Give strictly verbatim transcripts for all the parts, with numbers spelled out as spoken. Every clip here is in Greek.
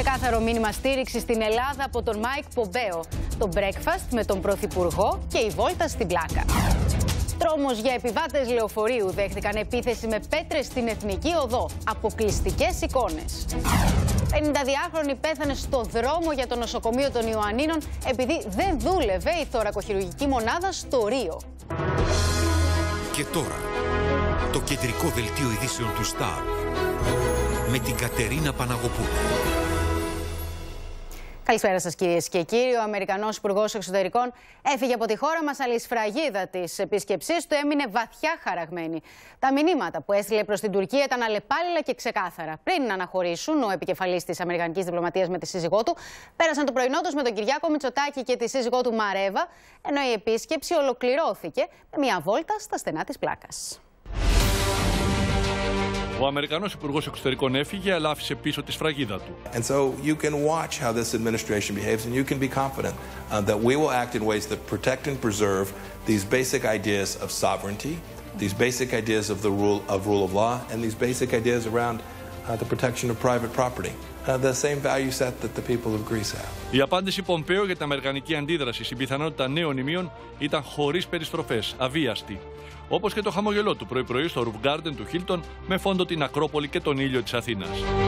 Ξεκάθαρο μήνυμα στήριξη στην Ελλάδα από τον Μάικ Πομπέο. Το breakfast με τον Πρωθυπουργό και η βόλτα στην πλάκα. Τρόμος για επιβάτες λεωφορείου. Δέχτηκαν επίθεση με πέτρες στην Εθνική Οδό. Αποκλειστικές εικόνες. πενηνταδυάχρονη πέθανε στο δρόμο για το νοσοκομείο των Ιωαννίνων επειδή δεν δούλευε η θωρακοχειρουργική μονάδα στο Ρίο. Και τώρα, το κεντρικό δελτίο ειδήσεων του Σταρ με την Κατερίνα Παναγοπούλου. Καλησπέρα σας κυρίες και κύριοι. Ο Αμερικανός Υπουργός Εξωτερικών έφυγε από τη χώρα μας, αλλά η σφραγίδα της επίσκεψής του έμεινε βαθιά χαραγμένη. Τα μηνύματα που έστειλε προς την Τουρκία ήταν αλλεπάλληλα και ξεκάθαρα. Πριν να αναχωρήσουν, ο επικεφαλής της Αμερικανικής Διπλωματίας με τη σύζυγό του πέρασαν το πρωινό τους με τον Κυριάκο Μητσοτάκη και τη σύζυγό του Μαρέβα, ενώ η επίσκεψη ολοκληρώθηκε με μια βόλτα στα στενά της πλάκας. Ο Αμερικανός Υπουργός Εξωτερικών έφυγε, αλλά άφησε πίσω τη σφραγίδα του. And so you can watch how this administration behaves and you can be confident uh, that we will act in ways that protect and preserve these basic ideas of sovereignty, these basic ideas of the rule of rule of law, and these basic ideas around uh, the protection of private property. Uh, the same value set that the people of Greece have. Η απάντηση Πομπέο για την αμερικανική αντίδραση στην πιθανότητα νέων ημείων ήταν χωρίς περιστροφές, αβίαστη. Όπως και το χαμογελό του πρωί-πρωί στο Roof Garden του Χίλτον με φόντο την Ακρόπολη και τον ήλιο της Αθήνας.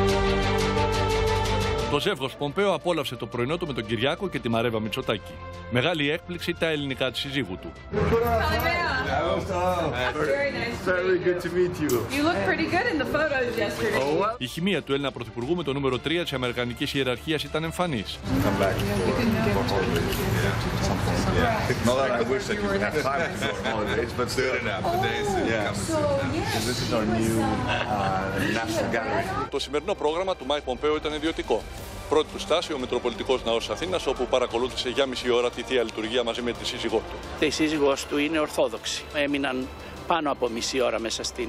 Το ζεύγος Πομπέο απόλαυσε το πρωινό του με τον Κυριάκο και τη Μαρέβα Μητσοτάκη. Μεγάλη έκπληξη τα ελληνικά της συζύγου του. Η χημεία του Έλληνα Πρωθυπουργού με το νούμερο τρία της Αμερικανικής ιεραρχίας ήταν εμφανής. Το σημερινό πρόγραμμα του Μάικ Πομπέο ήταν ιδιωτικό. Πρώτη του στάση ο Μητροπολιτικός Ναός Αθήνας, όπου παρακολούθησε για μισή ώρα τη Θεία Λειτουργία μαζί με τη σύζυγό του. Η σύζυγός του είναι Ορθόδοξη. Έμειναν πάνω από μισή ώρα μέσα στην,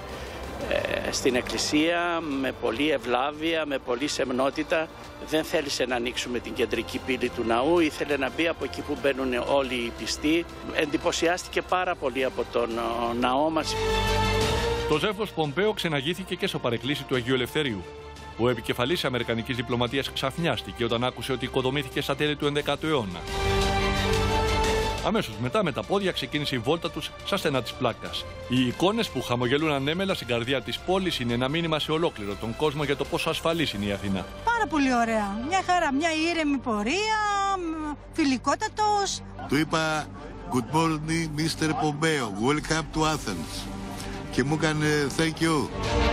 ε, στην εκκλησία, με πολλή ευλάβεια, με πολλή σεμνότητα. Δεν θέλησε να ανοίξουμε την κεντρική πύλη του ναού, ήθελε να μπει από εκεί που μπαίνουν όλοι οι πιστοί. Εντυπωσιάστηκε πάρα πολύ από τον ναό μας. Το ζεύγος Πομπέο ξεναγήθηκε και στο παρεκκλήσι του Αγίου Ελευθερίου. Ο επικεφαλής της Αμερικανικής Διπλωματίας ξαφνιάστηκε όταν άκουσε ότι οικοδομήθηκε στα τέλη του ενδέκατου αιώνα. Αμέσως μετά με τα πόδια ξεκίνησε η βόλτα τους στα στενά της πλάκας. Οι εικόνες που χαμογελούν ανέμελα στην καρδιά της πόλης είναι ένα μήνυμα σε ολόκληρο τον κόσμο για το πόσο ασφαλής είναι η Αθήνα. Πάρα πολύ ωραία. Μια χαρά, μια ήρεμη πορεία, φιλικότατος. Του είπα Good morning, μίστερ Pompeo. Welcome to Athens. Και μου έκανε thank you.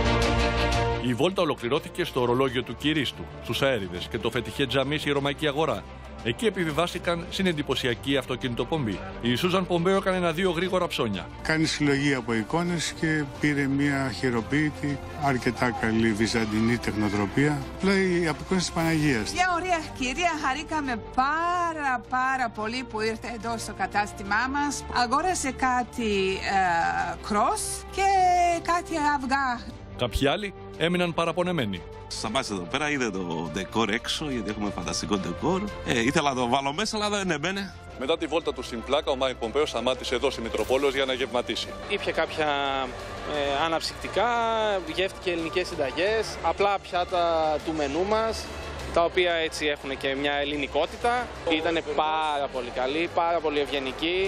Η βόλτα ολοκληρώθηκε στο ορολόγιο του Κυρίστου, στους Αέριδες και το Φετιχέ Τζαμί στη Ρωμαϊκή Αγορά. Εκεί επιβιβάστηκαν στην εντυπωσιακή αυτοκινητοπομπή. Η Σούζαν Πομπέο έκανε ένα-δύο γρήγορα ψώνια. Κάνει συλλογή από εικόνες και πήρε μια χειροποίητη, αρκετά καλή βυζαντινή τεχνοτροπία. Λέει από εικόνες της Παναγίας. Μια ωραία ευκαιρία, χαρήκαμε πάρα πάρα πολύ που ήρθε εδώ στο κατάστημά μας. Αγόρασε κάτι κρός και κάτι αυγά. Κάποιοι άλλοι έμειναν παραπονεμένοι. Σταμάτησε εδώ πέρα, είδε το ντεκόρ έξω, γιατί έχουμε φανταστικό ντεκόρ. Ε, ήθελα να το βάλω μέσα, αλλά δεν έμπαινε. Μετά τη βόλτα του στην πλάκα, ο Μάικ Πομπέο σταμάτησε εδώ στη Μητροπόλεως για να γευματίσει. Ήπια κάποια ε, αναψυκτικά, γεύτηκε ελληνικές συνταγές, απλά πιάτα του μενού μας, τα οποία έτσι έχουν και μια ελληνικότητα. Ήταν πάρα πολύ καλή, πάρα πολύ ευγενική.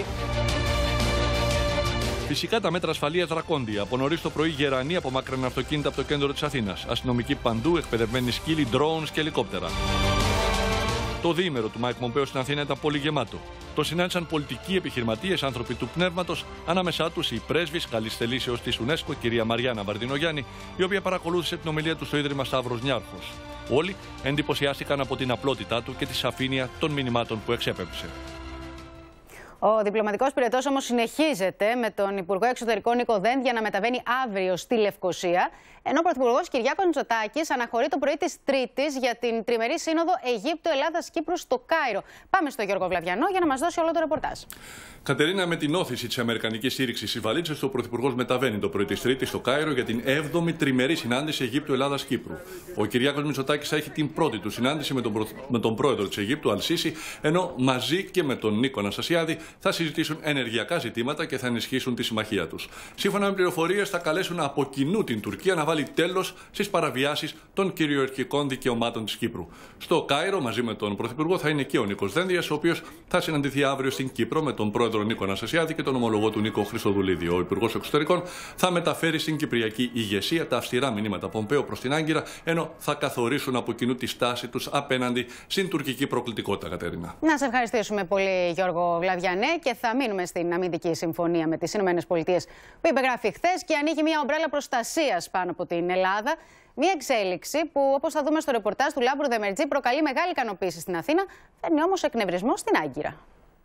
Φυσικά τα μέτρα ασφαλείας δρακόντια. Από νωρίς το πρωί γερανοί απομάκρυναν αυτοκίνητα από το κέντρο της Αθήνας. Αστυνομικοί παντού, εκπαιδευμένοι σκύλοι, drones και ελικόπτερα. Το διήμερο του Μάικ Πομπέο στην Αθήνα ήταν πολύ γεμάτο. Το συνάντησαν πολιτικοί, επιχειρηματίες, άνθρωποι του πνεύματος, ανάμεσά τους η πρέσβης καλής θελήσεως της UNESCO, κυρία Μαριάννα Βαρδινογιάννη, η οποία παρακολούθησε την ομιλία του στο Ίδρυμα Σταύρος Νιάρχος. Όλοι εντυπωσιάστηκαν από την απλότητά του και τη σαφήνεια των μηνυμάτων που εξέπεμψε. Ο διπλωματικός πυρετός όμως συνεχίζεται με τον Υπουργό Εξωτερικών Νίκο Δένδια να μεταβαίνει αύριο στη Λευκοσία, ενώ ο Πρωθυπουργός Κυριάκος Μητσοτάκης αναχωρεί το πρωί της Τρίτης για την τριμερή σύνοδο Αιγύπτου-Ελλάδας-Κύπρου στο Κάιρο. Πάμε στο Γιώργο Βλαβιανό για να μας δώσει όλο το ρεπορτάζ. Κατερίνα, με την όθηση της αμερικανικής στήριξης στις βαλίτσες, ο Πρωθυπουργός μεταβαίνει το πρωί της Τρίτης στο Κάιρο για την έβδομη τριμερή συνάντηση Αιγύπτου-Ελλάδας-Κύπρου. Ο Κυριάκος Μητσοτάκης θα έχει την πρώτη του συνάντηση με τον, προ... με τον πρόεδρο της Αιγύπτου, Αλ Σίσι, ενώ μαζί και με τον Νίκο Αναστασιάδη θα συζητήσουν ενεργειακά ζητήματα και θα ενισχύσουν τη συμμαχία τους. Σύμφωνα με πληροφορίες, θα καλέσουν από κοινού την Τουρκία να βάλει τέλος στις παραβιάσεις των κυριαρχικών δικαιωμάτων της Κύπρου. Στο Κάιρο, μαζί με τον Πρωθυπουργό, θα είναι και ο Νίκος Δένδιας, ο οποίος θα συναντηθεί αύριο στην Κύπρο με τον πρόεδρο Νίκο Αναστασιάδη και τον ομολογό του Νίκο Χριστοδουλίδη. Ο Υπουργός Εξωτερικών θα μεταφέρει στην κυπριακή ηγεσία τα αυστηρά μηνύματα Πομπέο προς την Άγκυρα, ενώ θα καθορίσουν από κοινού τη στάση τους απέναντι στην τουρκική προκλητικότητα, Κατερίνα. Να σε ευχαριστήσουμε πολύ, Γιώργο Βλαβιανέ, και θα μείνουμε στην αμυντική συμφωνία με τις ΗΠΑ που υπεγράφει χθες και ανοίγει μια ομπρέλα προστασίας πάνω από την Ελλάδα. Μια εξέλιξη που, όπως θα δούμε στο ρεπορτάζ του Λάμπρου Δεμερτζή, προκαλεί μεγάλη ικανοποίηση στην Αθήνα, φέρνει όμως εκνευρισμό στην Άγκυρα.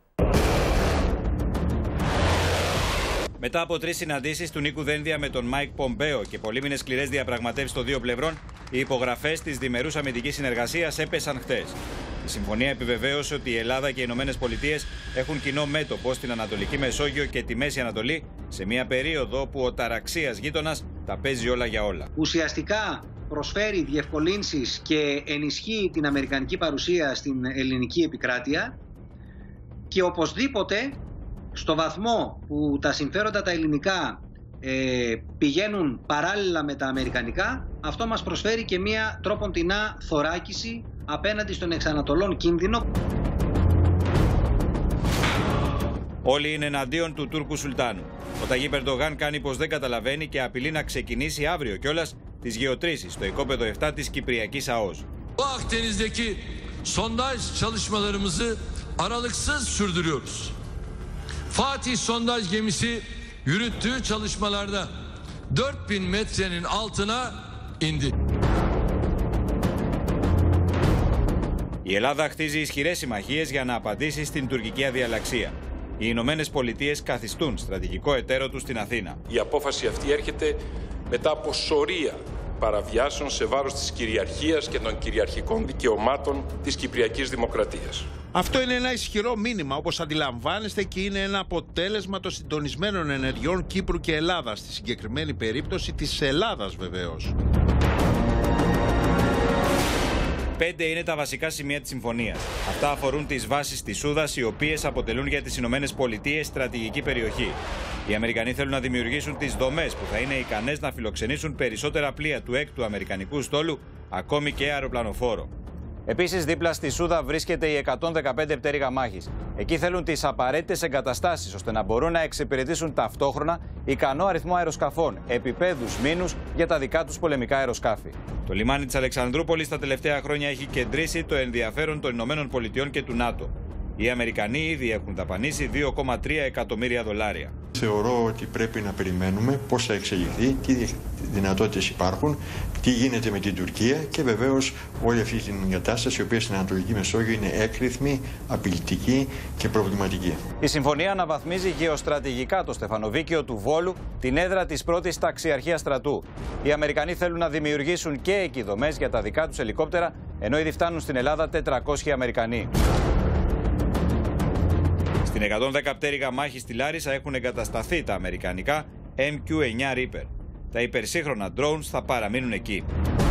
Μετά από τρεις συναντήσεις του Νίκου Δένδια με τον Μάικ Πομπέο και πολύμηνες σκληρές διαπραγματεύσεις των δύο πλευρών, οι υπογραφές της διμερούς αμυντικής συνεργασίας έπεσαν χτες. Η συμφωνία επιβεβαίωσε ότι η Ελλάδα και οι Ηνωμένες Πολιτείες έχουν κοινό μέτωπο στην Ανατολική Μεσόγειο και τη Μέση Ανατολή, σε μια περίοδο που ο ταραξίας γείτονας τα παίζει όλα για όλα. Ουσιαστικά προσφέρει διευκολύνσεις και ενισχύει την αμερικανική παρουσία στην ελληνική επικράτεια και οπωσδήποτε, στο βαθμό που τα συμφέροντα τα ελληνικά ε, πηγαίνουν παράλληλα με τα αμερικανικά, αυτό μας προσφέρει και μία τρόποντινά θωράκιση απέναντι στον εξανατολών κίνδυνο. Όλοι είναι εναντίον του Τούρκου Σουλτάνου. Ο Ταγίπ Ερντογάν κάνει πως δεν καταλαβαίνει και απειλεί να ξεκινήσει αύριο κιόλας τις γεωτρήσεις στο οικόπεδο επτά της Κυπριακής ΑΟΣ. Bu Akdeniz'deki sondaj çalışmalarımızı aralıksız sürdürüyoruz. Fatih sondaj gemisi yürüttüğü çalışmalarda dört bin metrenin altına indi. Η Ελλάδα χτίζει ισχυρές συμμαχίες για να απαντήσει στην τουρκική αδιαλαξία. Οι Ηνωμένες Πολιτείες καθιστούν στρατηγικό εταίρο τους στην Αθήνα. Η απόφαση αυτή έρχεται μετά από σωρία παραβιάσεων σε βάρος της κυριαρχίας και των κυριαρχικών δικαιωμάτων της Κυπριακής Δημοκρατίας. Αυτό είναι ένα ισχυρό μήνυμα, όπως αντιλαμβάνεστε, και είναι ένα αποτέλεσμα των συντονισμένων ενεργειών Κύπρου και Ελλάδας, στη συγκεκριμένη περίπτωση της Ελλάδας βεβαίως. Πέντε είναι τα βασικά σημεία της συμφωνίας. Αυτά αφορούν τις βάσεις της Σούδας, οι οποίες αποτελούν για τις Ηνωμένες Πολιτείες στρατηγική περιοχή. Οι Αμερικανοί θέλουν να δημιουργήσουν τις δομές που θα είναι ικανές να φιλοξενήσουν περισσότερα πλοία του έκτου Αμερικανικού στόλου, ακόμη και αεροπλανοφόρο. Επίσης, δίπλα στη Σούδα βρίσκεται η εκατόν δεκαπέντε πτέρυγα μάχης. Εκεί θέλουν τις απαραίτητες εγκαταστάσεις ώστε να μπορούν να εξυπηρετήσουν ταυτόχρονα ικανό αριθμό αεροσκαφών, επιπέδους μήνους για τα δικά τους πολεμικά αεροσκάφη. Το λιμάνι της Αλεξανδρούπολης τα τελευταία χρόνια έχει κεντρήσει το ενδιαφέρον των Ηνωμένων Πολιτειών και του ΝΑΤΟ. Οι Αμερικανοί ήδη έχουν δαπανίσει δύο κόμμα τρία εκατομμύρια δολάρια. Θεωρώ ότι πρέπει να περιμένουμε πώς θα εξελιχθεί, τι δυνατότητες υπάρχουν, τι γίνεται με την Τουρκία και βεβαίως όλη αυτή την κατάσταση, η οποία στην Ανατολική Μεσόγειο είναι έκρηθμη, απειλητική και προβληματική. Η συμφωνία αναβαθμίζει γεωστρατηγικά το στεφανοβίκιο του Βόλου, την έδρα της πρώτης ταξιαρχίας στρατού. Οι Αμερικανοί θέλουν να δημιουργήσουν και εκεί δομές για τα δικά τους ελικόπτερα, ενώ ήδη φτάνουν στην Ελλάδα τετρακόσιοι Αμερικανοί. Στην εκατόν δέκα πτέρυγα μάχη στη Λάρισα έχουν εγκατασταθεί τα αμερικανικά εμ κιου εννιά Reaper. Τα υπερσύγχρονα drones θα παραμείνουν εκεί.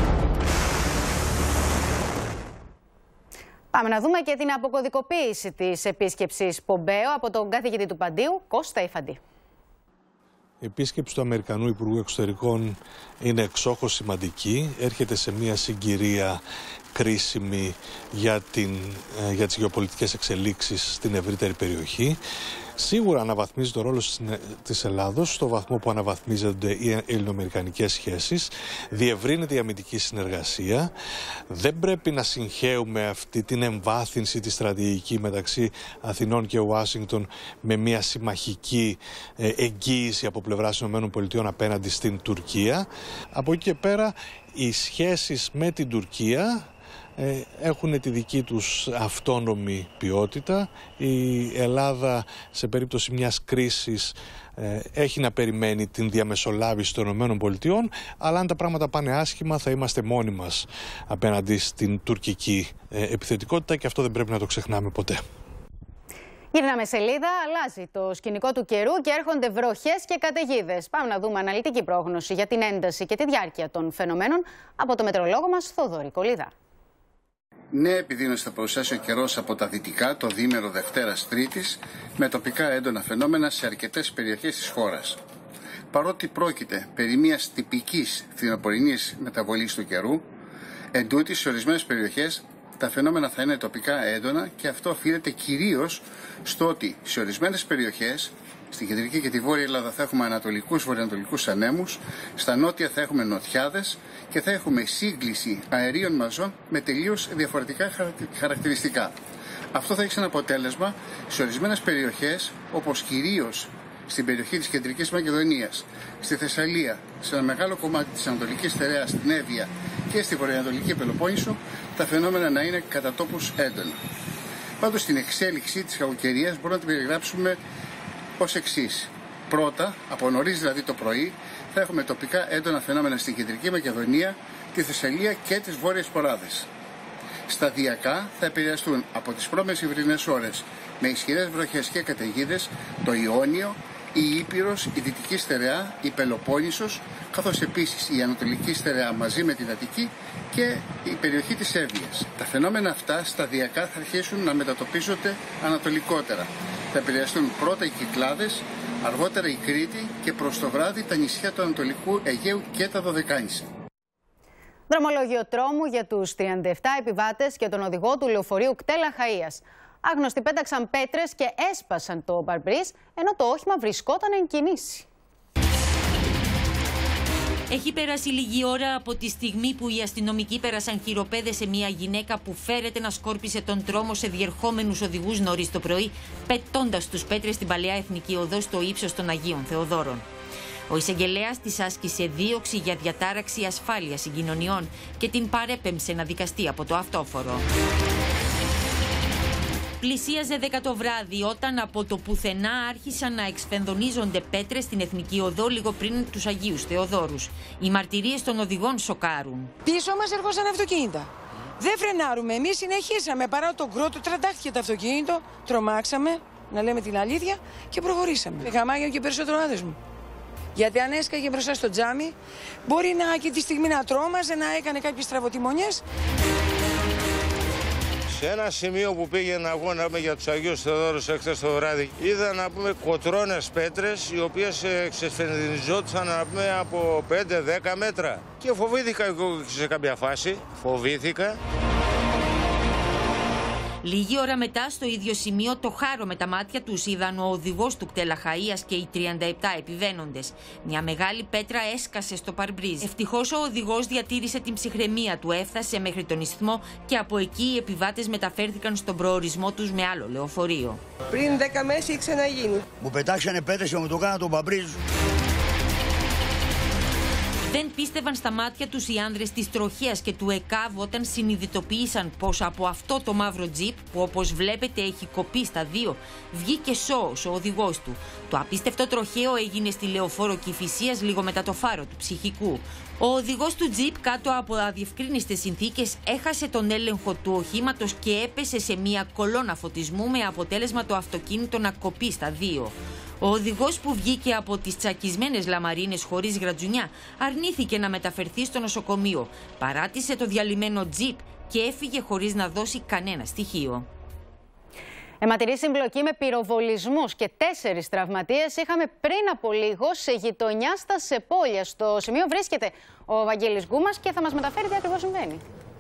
Πάμε να δούμε και την αποκωδικοποίηση της επίσκεψης Πομπέο από τον καθηγητή του Παντίου, Κώστα Ιφαντή. Η επίσκεψη του Αμερικανού Υπουργού Εξωτερικών είναι εξόχως σημαντική. Έρχεται σε μια συγκυρία κρίσιμη για, την, για τις γεωπολιτικές εξελίξεις στην ευρύτερη περιοχή. Σίγουρα αναβαθμίζει το ρόλο της Ελλάδος στο βαθμό που αναβαθμίζονται οι ελληνοαμερικανικές σχέσεις, διευρύνεται η αμυντική συνεργασία. Δεν πρέπει να συγχέουμε αυτή την εμβάθυνση τη στρατηγική μεταξύ Αθηνών και Ουάσιγκτον με μια συμμαχική εγγύηση από πλευράς ΗΠΑ απέναντι στην Τουρκία. Από εκεί και πέρα οι σχέσεις με την Τουρκία έχουν τη δική τους αυτόνομη ποιότητα. Η Ελλάδα σε περίπτωση μιας κρίσης έχει να περιμένει την διαμεσολάβηση των ΗΠΑ, αλλά αν τα πράγματα πάνε άσχημα θα είμαστε μόνοι μας απέναντι στην τουρκική επιθετικότητα και αυτό δεν πρέπει να το ξεχνάμε ποτέ. Γυρνάμε σελίδα, αλλάζει το σκηνικό του καιρού και έρχονται βροχές και καταιγίδες. Πάμε να δούμε αναλυτική πρόγνωση για την ένταση και τη διάρκεια των φαινομένων από το μετεωρολόγο μας Θοδωρή Κολίδα. Νέα επιδείνωση θα παρουσιάσει ο καιρός από τα δυτικά το διήμερο Δευτέρας Τρίτης με τοπικά έντονα φαινόμενα σε αρκετές περιοχές της χώρας. Παρότι πρόκειται περί μιας τυπικής φθινοπορεινής μεταβολής του καιρού, εντούτοις σε ορισμένες περιοχές τα φαινόμενα θα είναι τοπικά έντονα και αυτό οφείλεται κυρίως στο ότι σε ορισμένες περιοχές, στην κεντρική και τη βόρεια Ελλάδα θα έχουμε ανατολικούς βορειοανατολικούς ανέμους, στα νότια θα έχουμε νοτιάδες και θα έχουμε σύγκληση αερίων μαζών με τελείως διαφορετικά χαρακτηριστικά. Αυτό θα έχει σαν αποτέλεσμα σε ορισμένες περιοχές, όπως κυρίως στην περιοχή της Κεντρικής Μακεδονίας, στη Θεσσαλία, σε ένα μεγάλο κομμάτι της Ανατολικής Στερεάς, στην Εύβοια και στη Βορειοανατολική Πελοπόννησο, τα φαινόμενα να είναι κατά τόπους έντονα. Πάντως, την εξέλιξη της κακοκαιρίας μπορούμε να την περιγράψουμε ως εξής. Πρώτα, από νωρίς δηλαδή το πρωί, θα έχουμε τοπικά έντονα φαινόμενα στην Κεντρική Μακεδονία, τη Θεσσαλία και τις Βόρειες Ποράδες. Σταδιακά θα επηρεαστούν από τις πρώμες υβρινές ώρες με ισχυρές βροχές και καταιγίδες το Ιόνιο, η Ήπειρος, η Δυτική Στερεά, η Πελοπόννησος, καθώς επίσης η Ανατολική Στερεά μαζί με την Αττική και η περιοχή της Εύβοιας. Τα φαινόμενα αυτά σταδιακά θα αρχίσουν να μετατοπίζονται ανατολικότερα. Θα επηρεαστούν πρώτα οι Κυκλάδες, αργότερα η Κρήτη και προς το βράδυ τα νησιά του Ανατολικού Αιγαίου και τα Δωδεκάνησα. Δρομολόγιο τρόμου για τους τριάντα επτά επιβάτες και τον οδηγό του λεωφορείου Κτέλα Χαΐας. Άγνωστοι πέταξαν πέτρες και έσπασαν το παρμπρίζ, ενώ το όχημα βρισκόταν εν κινήσει. Έχει περάσει λίγη ώρα από τη στιγμή που οι αστυνομικοί πέρασαν χειροπέδες σε μια γυναίκα που φέρεται να σκόρπισε τον τρόμο σε διερχόμενους οδηγούς νωρίς το πρωί, πετώντας τους πέτρες στην παλαιά Εθνική Οδό στο ύψος των Αγίων Θεοδόρων. Ο εισαγγελέας της άσκησε δίωξη για διατάραξη ασφάλειας συγκοινωνιών και την παρέπεμψε να δικαστεί από το αυτόφορο. Πλησίαζε δέκα το βράδυ όταν από το πουθενά άρχισαν να εξφενδονίζονται πέτρες στην Εθνική Οδό λίγο πριν τους Αγίους Θεοδόρους. Οι μαρτυρίες των οδηγών σοκάρουν. Πίσω μας ερχόσαν αυτοκίνητα. Δεν φρενάρουμε. Εμείς συνεχίσαμε παρά τον κρότο, τραντάχτηκε το αυτοκίνητο, τρομάξαμε, να λέμε την αλήθεια, και προχωρήσαμε. Γαμάγιο και περισσότερο άδες μου. Γιατί αν έσκαγε μπροστά στο τζάμι, μπορεί να και τη στιγμή να τρόμαζε, να έκανε κάποιες στραβοτημονιές. Σε ένα σημείο που πήγαινα εγώ να πούμε για τους Αγίους Θεοδόρους εχθές το βράδυ, είδα να πούμε κοτρώνες πέτρες οι οποίες εξεσφενδιζόντουσαν να πούμε από πέντε δέκα μέτρα. Και φοβήθηκα εγώ σε κάποια φάση, φοβήθηκα. Λίγη ώρα μετά, στο ίδιο σημείο, το χάρο με τα μάτια τους είδαν ο οδηγός του Κτέλα Χαΐας και οι τριάντα επτά επιβαίνοντες. Μια μεγάλη πέτρα έσκασε στο παρμπρίζ. Ευτυχώς ο οδηγός διατήρησε την ψυχραιμία του, έφτασε μέχρι τον ισθμό και από εκεί οι επιβάτες μεταφέρθηκαν στον προορισμό τους με άλλο λεωφορείο. Πριν δέκα μέρες είχε ξαναγίνει. Μου πετάξανε πέτρες και μου το κάνα τον παρμπρίζ. Δεν πίστευαν στα μάτια τους οι άνδρες της τροχέας και του ΕΚΑΒ όταν συνειδητοποίησαν πως από αυτό το μαύρο τζιπ, που όπως βλέπετε έχει κοπεί στα δύο, βγήκε σώος ο οδηγός του. Το απίστευτο τροχαίο έγινε στη λεωφόρο Κηφισίας λίγο μετά το φάρο του Ψυχικού. Ο οδηγός του τζιπ, κάτω από αδιευκρίνιστες συνθήκες, έχασε τον έλεγχο του οχήματος και έπεσε σε μια κολόνα φωτισμού με αποτέλεσμα το αυτοκίνητο να κοπεί στα δύο. Ο οδηγός, που βγήκε από τις τσακισμένες λαμαρίνες χωρίς γρατζουνιά, αρνήθηκε να μεταφερθεί στο νοσοκομείο. Παράτησε το διαλυμένο τζιπ και έφυγε χωρίς να δώσει κανένα στοιχείο. Αιματηρή συμπλοκή με πυροβολισμούς και τέσσερις τραυματίες είχαμε πριν από λίγο σε γειτονιά στα Σεπόλια. Στο σημείο βρίσκεται ο Βαγγέλης Γκούμας και θα μας μεταφέρει τι ακριβώς συμβαίνει.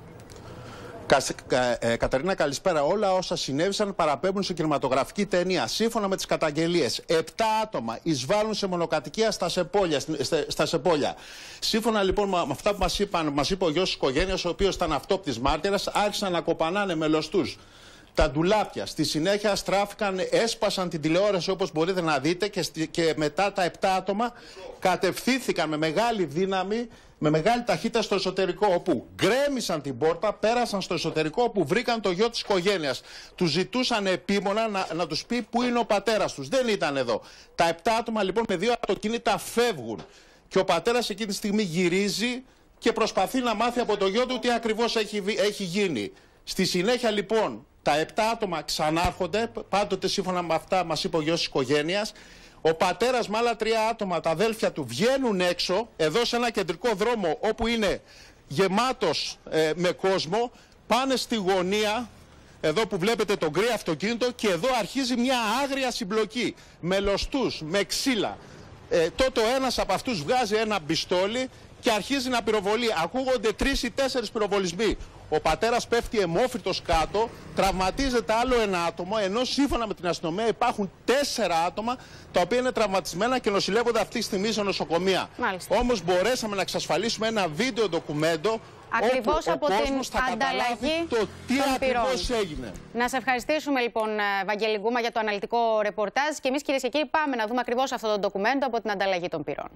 Ε, Καταρίνα, καλησπέρα. Όλα όσα συνέβησαν παραπέμπουν σε κινηματογραφική ταινία. Σύμφωνα με τις καταγγελίες, επτά άτομα εισβάλλουν σε μονοκατοικία στα Σεπόλια. Στα Σεπόλια. Σύμφωνα λοιπόν με αυτά που μας είπαν, μας είπε ο γιος της οικογένειας, ο οποίος ήταν αυτόπτης μάρτυρας, άρχισαν να κοπανάνε μελωστούς τα ντουλάπια. Στη συνέχεια στράφηκαν, έσπασαν την τηλεόραση όπως μπορείτε να δείτε και, και μετά τα επτά άτομα κατευθύνθηκαν με μεγάλη δύναμη, με μεγάλη ταχύτητα στο εσωτερικό, όπου γκρέμισαν την πόρτα, πέρασαν στο εσωτερικό, όπου βρήκαν το γιο της οικογένειας. Τους ζητούσαν επίμονα να, να τους πει πού είναι ο πατέρας τους. Δεν ήταν εδώ. Τα επτά άτομα λοιπόν με δύο αυτοκίνητα φεύγουν. Και ο πατέρας εκείνη τη στιγμή γυρίζει και προσπαθεί να μάθει από το γιο του τι ακριβώς έχει, έχει γίνει. Στη συνέχεια λοιπόν τα επτά άτομα ξανάρχονται, πάντοτε σύμφωνα με αυτά μας είπε ο γιος της οικογένειας. Ο πατέρας με άλλα τρία άτομα, τα αδέλφια του, βγαίνουν έξω, εδώ σε ένα κεντρικό δρόμο όπου είναι γεμάτος ε, με κόσμο, πάνε στη γωνία, εδώ που βλέπετε το γκρι αυτοκίνητο, και εδώ αρχίζει μια άγρια συμπλοκή με λωστούς, με ξύλα. Ε, τότε ο ένας από αυτούς βγάζει ένα πιστόλι και αρχίζει να πυροβολεί. Ακούγονται τρεις ή τέσσερις πυροβολισμοί. Ο πατέρας πέφτει αιμόφυρτος κάτω, τραυματίζεται άλλο ένα άτομο, ενώ σύμφωνα με την αστυνομία υπάρχουν τέσσερα άτομα τα οποία είναι τραυματισμένα και νοσηλεύονται αυτή τη στιγμή σε νοσοκομεία. Όμως μπορέσαμε να εξασφαλίσουμε ένα βίντεο ντοκουμέντο ακριβώς όπου από ο την κόσμος θα καταλάβει το τι ακριβώς έγινε. Να σε ευχαριστήσουμε λοιπόν, Βαγγέλη Γκούμα, για το αναλυτικό ρεπορτάζ, και εμείς, κυρίες και κύριοι, πάμε να δούμε ακριβώς αυτό το ντοκουμέντο από την ανταλλαγή των πυρών.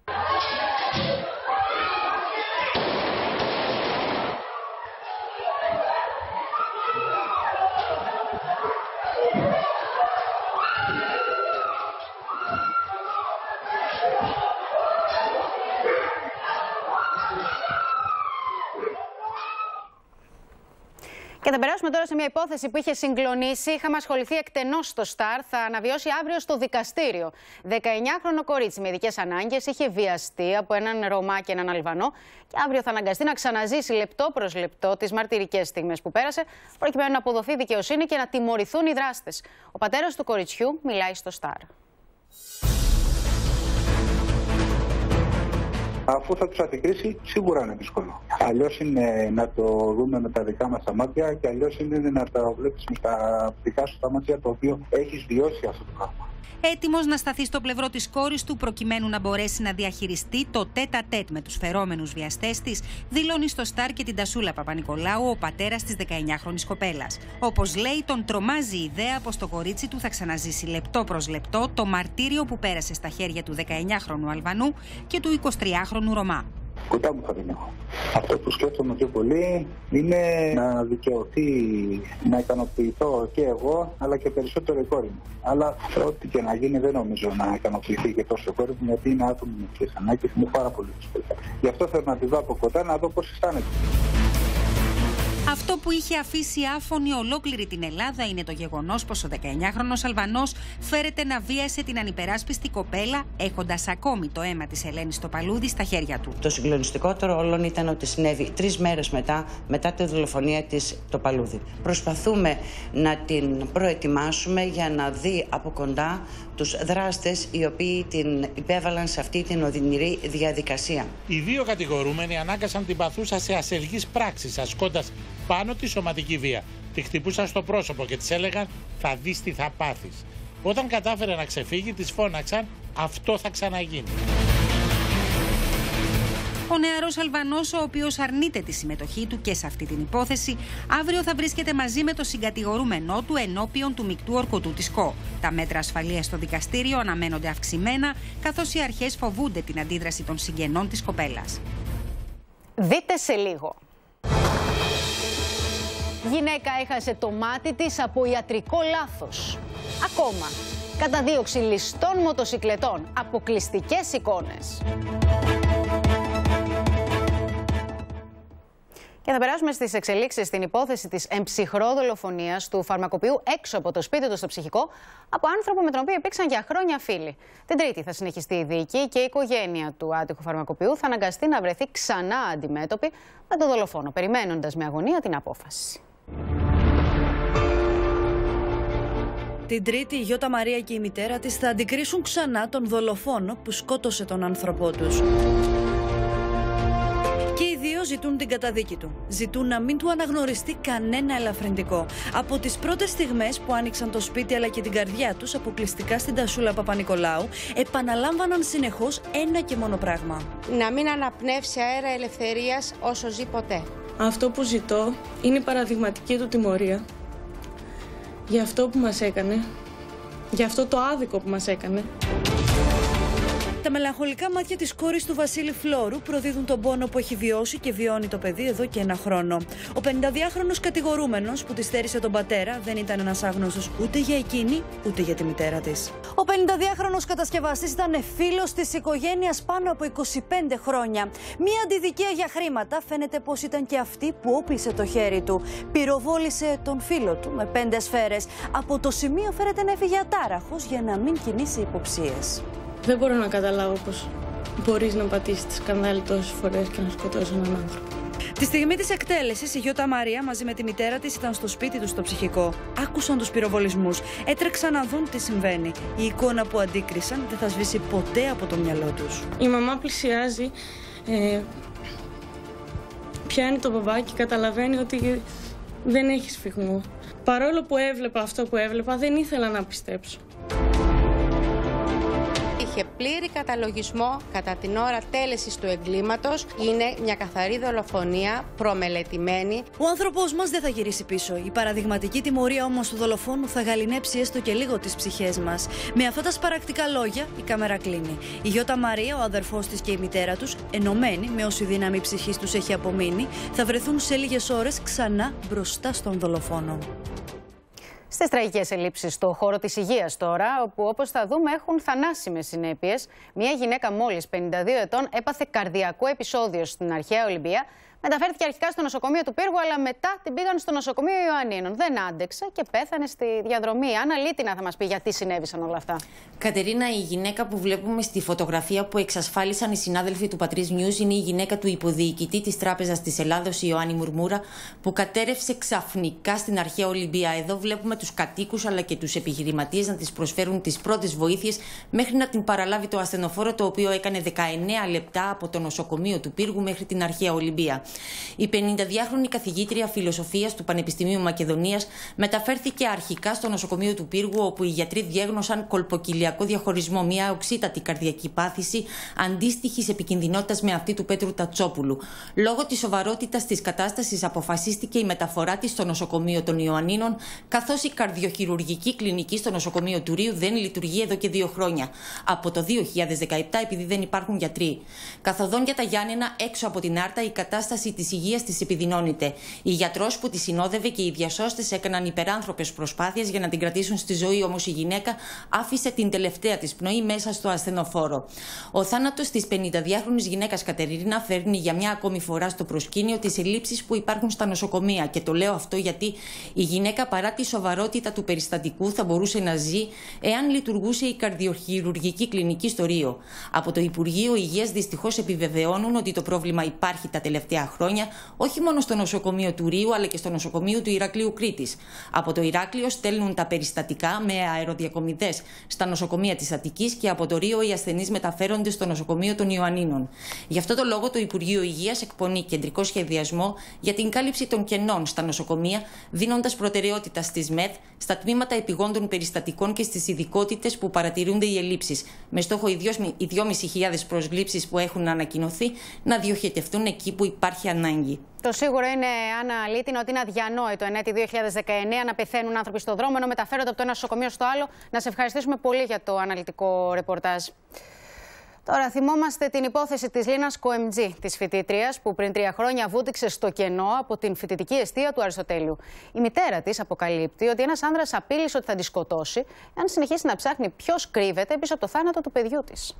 Και θα περάσουμε τώρα σε μια υπόθεση που είχε συγκλονίσει. Είχαμε ασχοληθεί εκτενώς στο Σταρ. Θα αναβιώσει αύριο στο δικαστήριο. δεκαεννιάχρονο κορίτσι με ειδικές ανάγκες είχε βιαστεί από έναν Ρωμά και έναν Αλβανό. Και αύριο θα αναγκαστεί να ξαναζήσει λεπτό προς λεπτό τις μαρτυρικές στιγμές που πέρασε, προκειμένου να αποδοθεί δικαιοσύνη και να τιμωρηθούν οι δράστες. Ο πατέρας του κοριτσιού μιλάει στο Σταρ. Αφού θα τους αντικρίσει, σίγουρα είναι δύσκολο. Αλλιώς είναι να το δούμε με τα δικά μας τα μάτια και αλλιώς είναι να τα βλέπεις με τα δικά σου τα μάτια, το οποίο έχεις βιώσει αυτό το πράγμα. Έτοιμος να σταθεί στο πλευρό της κόρης του προκειμένου να μπορέσει να διαχειριστεί το τέτα-τέτ με τους φερόμενους βιαστές της, δηλώνει στο Σταρ και την Τασούλα Παπα-Νικολάου ο πατέρας της δεκαεννιάχρονης κοπέλας. Όπως λέει, τον τρομάζει η ιδέα πως το κορίτσι του θα ξαναζήσει λεπτό προς λεπτό το μαρτύριο που πέρασε στα χέρια του δεκαεννιάχρονου Αλβανού και του εικοσιτριάχρονου Ρωμά. Κοντά μου θα την έχω. Αυτό που σκέφτομαι πιο πολύ είναι να δικαιωθεί, να ικανοποιηθώ και εγώ, αλλά και περισσότερο η κόρη μου. Αλλά ό,τι και να γίνει δεν νομίζω να ικανοποιηθεί και τόσο η κόρη μου, γιατί είναι άτομο με τις ανάγκες, είναι πάρα πολύ δύσκολο. Γι' αυτό θέλω να τη δω από κοντά, να δω πώς αισθάνεται. Αυτό που είχε αφήσει άφωνη ολόκληρη την Ελλάδα είναι το γεγονός πως ο δεκαεννιάχρονος Αλβανός φέρεται να βίασε την ανυπεράσπιστη κοπέλα, έχοντας ακόμη το αίμα της Ελένης στο παλούδι στα χέρια του. Το συγκλονιστικότερο όλων ήταν ότι συνέβη τρεις μέρες μετά, μετά τη δολοφονία της το παλούδι. Προσπαθούμε να την προετοιμάσουμε για να δει από κοντά τους δράστες οι οποίοι την υπέβαλαν σε αυτή την οδυνηρή διαδικασία. Οι δύο κατηγορούμενοι ανάγκασαν την παθούσα σε ασελγείς πράξεις, ασκώντας πάνω τη σωματική βία. Τη χτυπούσαν στο πρόσωπο και της έλεγαν «θα δεις τι θα πάθεις». Όταν κατάφερε να ξεφύγει, της φώναξαν «αυτό θα ξαναγίνει». Ο νεαρός Αλβανός, ο οποίος αρνείται τη συμμετοχή του και σε αυτή την υπόθεση, αύριο θα βρίσκεται μαζί με το συγκατηγορούμενό του ενώπιον του μεικτού ορκωτού της ΚΟ. Τα μέτρα ασφαλείας στο δικαστήριο αναμένονται αυξημένα, καθώς οι αρχές φοβούνται την αντίδραση των συγγενών της κοπέλας. Δείτε σε λίγο. Γυναίκα έχασε το μάτι της από ιατρικό λάθος. Ακόμα. Καταδίωξη ληστών μοτοσικλετών. Αποκλειστικές εικόνες. Και θα περάσουμε στις εξελίξεις στην υπόθεση της εμψυχρό δολοφονίας του φαρμακοποιού έξω από το σπίτι του στο Ψυχικό από άνθρωπο με τον οποίο υπήρξαν για χρόνια φίλοι. Την Τρίτη θα συνεχιστεί η δίκη και η οικογένεια του άτυχου φαρμακοποιού θα αναγκαστεί να βρεθεί ξανά αντιμέτωπη με τον δολοφόνο, περιμένοντας με αγωνία την απόφαση. Την Τρίτη η Γιώτα Μαρία και η μητέρα της θα αντικρίσουν ξανά τον δολοφόνο που σκότωσε τον άνθρωπό τους. Και οι δύο ζητούν την καταδίκη του. Ζητούν να μην του αναγνωριστεί κανένα ελαφρυντικό. Από τις πρώτες στιγμές που άνοιξαν το σπίτι αλλά και την καρδιά τους αποκλειστικά στην Τασούλα Παπα-Νικολάου, επαναλάμβαναν συνεχώς ένα και μόνο πράγμα. Να μην αναπνεύσει αέρα ελευθερίας όσο ζει ποτέ. Αυτό που ζητώ είναι η παραδειγματική του τιμωρία για αυτό που μας έκανε, για αυτό το άδικο που μας έκανε. Τα μελαγχολικά μάτια της κόρης του Βασίλη Φλόρου προδίδουν τον πόνο που έχει βιώσει και βιώνει το παιδί εδώ και ένα χρόνο. Ο πενηνταδυάχρονος κατηγορούμενος που της στέρισε τον πατέρα δεν ήταν ένας άγνωστος ούτε για εκείνη ούτε για τη μητέρα της. Ο πενηνταδυάχρονος κατασκευαστής ήταν φίλος της οικογένειας πάνω από είκοσι πέντε χρόνια. Μία αντιδικία για χρήματα φαίνεται πως ήταν και αυτή που όπλησε το χέρι του. Πυροβόλησε τον φίλο του με πέντε σφαίρες. Από το σημείο φέρεται να έφυγε ατάραχος για να μην κινήσει υποψίες. Δεν μπορώ να καταλάβω πως μπορείς να πατήσεις τη σκανδάλη τόσες φορές και να σκοτώσεις έναν άνθρωπο. Τη στιγμή της εκτέλεσης, η Γιώτα Μαρία μαζί με τη μητέρα της ήταν στο σπίτι του στο ψυχικό. Άκουσαν τους πυροβολισμούς, έτρεξαν να δουν τι συμβαίνει. Η εικόνα που αντίκρισαν δεν θα σβήσει ποτέ από το μυαλό τους. Η μαμά πλησιάζει, ε, πιάνει το μπαμπάκι, καταλαβαίνει ότι δεν έχει σφυγμό. Παρόλο που έβλεπα αυτό που έβλεπα, δεν ήθελα να πιστέψω. Είχε πλήρη καταλογισμό κατά την ώρα τέλεσης του εγκλήματος. Είναι μια καθαρή δολοφονία, προμελετημένη. Ο άνθρωπός μας δεν θα γυρίσει πίσω. Η παραδειγματική τιμωρία όμως του δολοφόνου θα γαληνέψει έστω και λίγο τις ψυχές μας. Με αυτά τα σπαρακτικά λόγια, η κάμερα κλείνει. Η Γιώτα Μαρία, ο αδερφός της και η μητέρα τους, ενωμένοι με όση δύναμη ψυχής τους έχει απομείνει, θα βρεθούν σε λίγες ώρες ξανά μπροστά στον δολοφόνο. Στις τραγικές ελλείψεις στο χώρο της υγείας τώρα, όπου όπως θα δούμε έχουν θανάσιμες συνέπειες. Μια γυναίκα μόλις πενήντα δύο ετών έπαθε καρδιακό επεισόδιο στην αρχαία Ολυμπία. Μεταφέρθηκε αρχικά στο νοσοκομείο του Πύργου, αλλά μετά την πήγαν στο νοσοκομείο Ιωαννίνων. Δεν άντεξε και πέθανε στη διαδρομή. Άννα Λίτινα θα μας πει γιατί συνέβησαν όλα αυτά. Κατερίνα, η γυναίκα που βλέπουμε στη φωτογραφία που εξασφάλισαν οι συνάδελφοι του Πατρίς News είναι η γυναίκα του υποδιοικητή της Τράπεζας της Ελλάδος, Ιωάννη Μουρμούρα, που κατέρευσε ξαφνικά στην αρχαία Ολυμπία. Εδώ βλέπουμε τους κατοίκους αλλά και τους επιχειρηματίες να της προσφέρουν τις πρώτες βοήθειες μέχρι να την παραλάβει το ασθενοφόρο, το οποίο έκανε δεκαεννέα λεπτά από το νοσοκομείο του Πύργου μέχρι την αρχαία Ολυμπία. Η πενηνταδυάχρονη καθηγήτρια φιλοσοφίας του Πανεπιστημίου Μακεδονίας μεταφέρθηκε αρχικά στο νοσοκομείο του Πύργου, όπου οι γιατροί διέγνωσαν κολποκυλιακό διαχωρισμό, μια οξύτατη καρδιακή πάθηση αντίστοιχης επικινδυνότητας με αυτή του Πέτρου Τατσόπουλου. Λόγω της σοβαρότητας της κατάστασης, αποφασίστηκε η μεταφορά της στο νοσοκομείο των Ιωαννίνων, καθώς η καρδιοχειρουργική κλινική στο νοσοκομείο του Ρίου δεν λειτουργεί εδώ και δύο χρόνια. Από το δύο χιλιάδες δεκαεπτά, επειδή δεν υπάρχουν γιατροί. Καθοδόν για τα Γιάννενα, έξω από την Άρτα, η κατάσταση της υγείας της επιδεινώνεται. Η γιατρός που τη συνόδευε και οι διασώστες έκαναν υπεράνθρωπες προσπάθειες για να την κρατήσουν στη ζωή, όμως η γυναίκα άφησε την τελευταία της πνοή μέσα στο ασθενοφόρο. Ο θάνατος της πενηνταδυάχρονης γυναίκας Κατερίνα φέρνει για μια ακόμη φορά στο προσκήνιο τις ελλείψεις που υπάρχουν στα νοσοκομεία. Και το λέω αυτό γιατί η γυναίκα, παρά τη σοβαρότητα του περιστατικού, θα μπορούσε να ζει εάν λειτουργούσε η καρδιοχειρουργική κλινική στο Ρίο. Από το Υπουργείο Υγείας δυστυχώς επιβεβαιώνουν ότι το πρόβλημα υπάρχει τα τελευταία χρόνια, όχι μόνο στο νοσοκομείο του Ρίου, αλλά και στο νοσοκομείο του Ηρακλείου Κρήτης. Από το Ηράκλειο στέλνουν τα περιστατικά με αεροδιακομιδές στα νοσοκομεία της Αττικής και από το Ρίο οι ασθενείς μεταφέρονται στο νοσοκομείο των Ιωαννίνων. Γι' αυτό το λόγο το Υπουργείο Υγείας εκπονεί κεντρικό σχεδιασμό για την κάλυψη των κενών στα νοσοκομεία, δίνοντας προτεραιότητα στις ΜΕΘ, στα τμήματα επιγόντων περιστατικών και στις ειδικότητες που παρατηρούνται οι ελλείψεις, με στόχο οι δυόμισι χιλιάδες προσλήψεις που έχουν ανακοινωθεί να διοχετευτούν εκεί που υπάρχει ανάγκη. Το σίγουρο είναι, Άννα Λίτινα, ότι είναι αδιανόητο εν έτη δύο χιλιάδες δεκαεννέα να πεθαίνουν άνθρωποι στον δρόμο ενώ μεταφέρονται από το ένα νοσοκομείο στο άλλο. Να σε ευχαριστήσουμε πολύ για το αναλυτικό ρεπορτάζ. Τώρα, θυμόμαστε την υπόθεση της Λίνας Κοεμτζή, της φοιτήτριας που πριν τρία χρόνια βούτυξε στο κενό από την φοιτητική εστία του Αριστοτέλειου. Η μητέρα της αποκαλύπτει ότι ένας άνδρας απείλησε ότι θα τη σκοτώσει αν συνεχίσει να ψάχνει ποιος κρύβεται πίσω από το θάνατο του παιδιού της.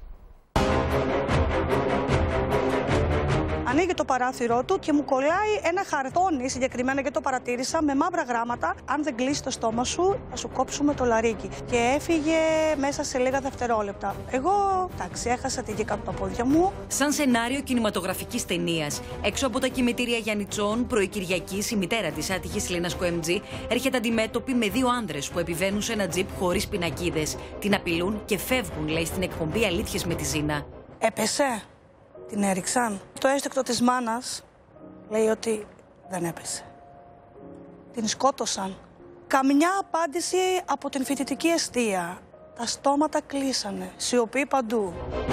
Ανοίγει το παράθυρό του και μου κολλάει ένα χαρτόνι, συγκεκριμένα και το παρατήρησα, με μαύρα γράμματα. Αν δεν κλείσει το στόμα σου, θα σου κόψουμε το λαρίκι. Και έφυγε μέσα σε λίγα δευτερόλεπτα. Εγώ, εντάξει, έχασα τη γη κάτω από τα πόδια μου. Σαν σενάριο κινηματογραφικής ταινίας, έξω από τα κημητήρια Γιαννιτσών, προεκυριακής, η μητέρα της άτυχης Λίνας Κοεμτζή έρχεται αντιμέτωπη με δύο άνδρες που επιβαίνουν σε ένα τζιπ χωρίς πινακίδες. Την απειλούν και φεύγουν, λέει στην εκπομπή Αλήθειες με τη Ζήνα. Έπεσε. Την έριξαν. Το έστεκτο της μάνας λέει ότι δεν έπεσε. Την σκότωσαν. Καμιά απάντηση από την φοιτητική εστία. Τα στόματα κλείσανε. Σιωπή παντού.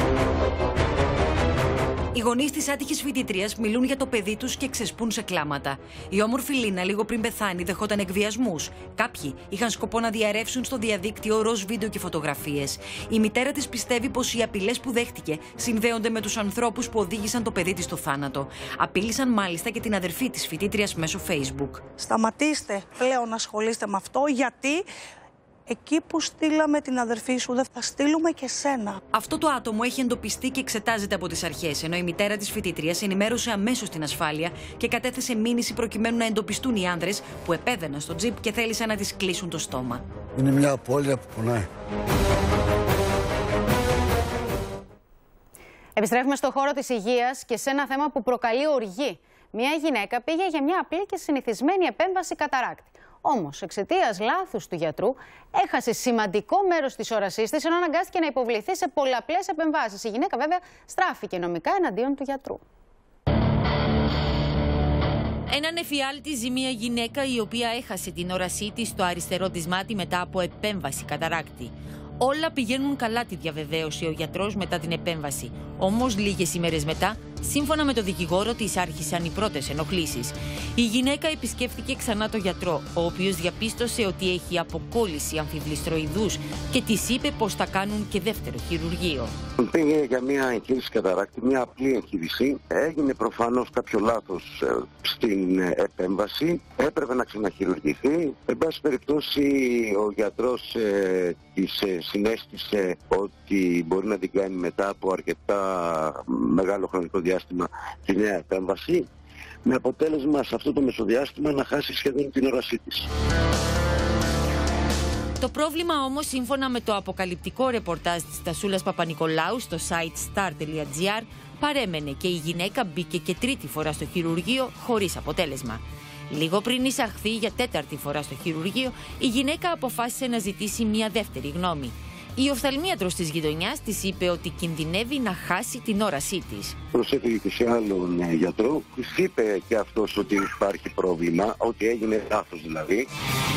Οι γονείς της άτυχης φοιτήτριας μιλούν για το παιδί τους και ξεσπούν σε κλάματα. Η όμορφη Λίνα, λίγο πριν πεθάνει, δεχόταν εκβιασμούς. Κάποιοι είχαν σκοπό να διαρρεύσουν στο διαδίκτυο ροζ βίντεο και φωτογραφίες. Η μητέρα της πιστεύει πως οι απειλές που δέχτηκε συνδέονται με τους ανθρώπους που οδήγησαν το παιδί της στο θάνατο. Απείλησαν μάλιστα και την αδερφή της φοιτήτριας μέσω Facebook. Σταματήστε πλέον να ασχολείστε με αυτό, γιατί εκεί που στείλαμε την αδερφή σου, δεν θα στείλουμε και σένα. Αυτό το άτομο έχει εντοπιστεί και εξετάζεται από τις αρχές, ενώ η μητέρα της φοιτήτριας ενημέρωσε αμέσως την ασφάλεια και κατέθεσε μήνυση προκειμένου να εντοπιστούν οι άνδρες που επέβαιναν στο τζιπ και θέλησαν να της κλείσουν το στόμα. Είναι μια απώλεια που πονάει. Επιστρέφουμε στο χώρο της υγείας και σε ένα θέμα που προκαλεί οργή. Μια γυναίκα πήγε για μια απλή και συνηθισμένη επέμβαση καταράκτη. Όμως, εξαιτίας λάθους του γιατρού, έχασε σημαντικό μέρος της όρασής της, ενώ αναγκάστηκε να υποβληθεί σε πολλαπλές επεμβάσεις. Η γυναίκα, βέβαια, στράφηκε νομικά εναντίον του γιατρού. Έναν εφιάλτη ζει μια γυναίκα η οποία έχασε την όρασή της στο αριστερό της μάτι μετά από επέμβαση καταράκτη. Όλα πηγαίνουν καλά, τη διαβεβαίωσε ο γιατρός μετά την επέμβαση. Όμως, λίγες ημέρες μετά, σύμφωνα με τον δικηγόρο της, άρχισαν οι πρώτες ενοχλήσεις. Η γυναίκα επισκέφθηκε ξανά τον γιατρό, ο οποίος διαπίστωσε ότι έχει αποκόλληση αμφιβληστροειδούς και της είπε πως θα κάνουν και δεύτερο χειρουργείο. Πήγε για μια εγχείρηση καταράκτη, μια απλή εγχείρηση. Έγινε προφανώς κάποιο λάθος ε, στην ε, επέμβαση. Έπρεπε να ξαναχειρουργηθεί. Εν πάση περιπτώσει, ο γιατρός ε, της ε, συνέστησε ότι μπορεί να την κάνει μετά από αρκετά μεγάλο χρονικό διάστημα τη νέα επέμβαση, με αποτέλεσμα σε αυτό το μεσοδιάστημα να χάσει σχεδόν την όρασή της. Το πρόβλημα όμως, σύμφωνα με το αποκαλυπτικό ρεπορτάζ της Τασούλας Παπανικολάου στο site star τελεία gr, παρέμενε και η γυναίκα μπήκε και τρίτη φορά στο χειρουργείο χωρίς αποτέλεσμα. Λίγο πριν εισαχθεί για τέταρτη φορά στο χειρουργείο, η γυναίκα αποφάσισε να ζητήσει μια δεύτερη γνώμη. Η οφθαλμίατρος της γειτονιάς της είπε ότι κινδυνεύει να χάσει την όρασή της. Προσέφηκε και σε άλλον γιατρό, της είπε και αυτός ότι υπάρχει πρόβλημα, ότι έγινε λάθος δηλαδή.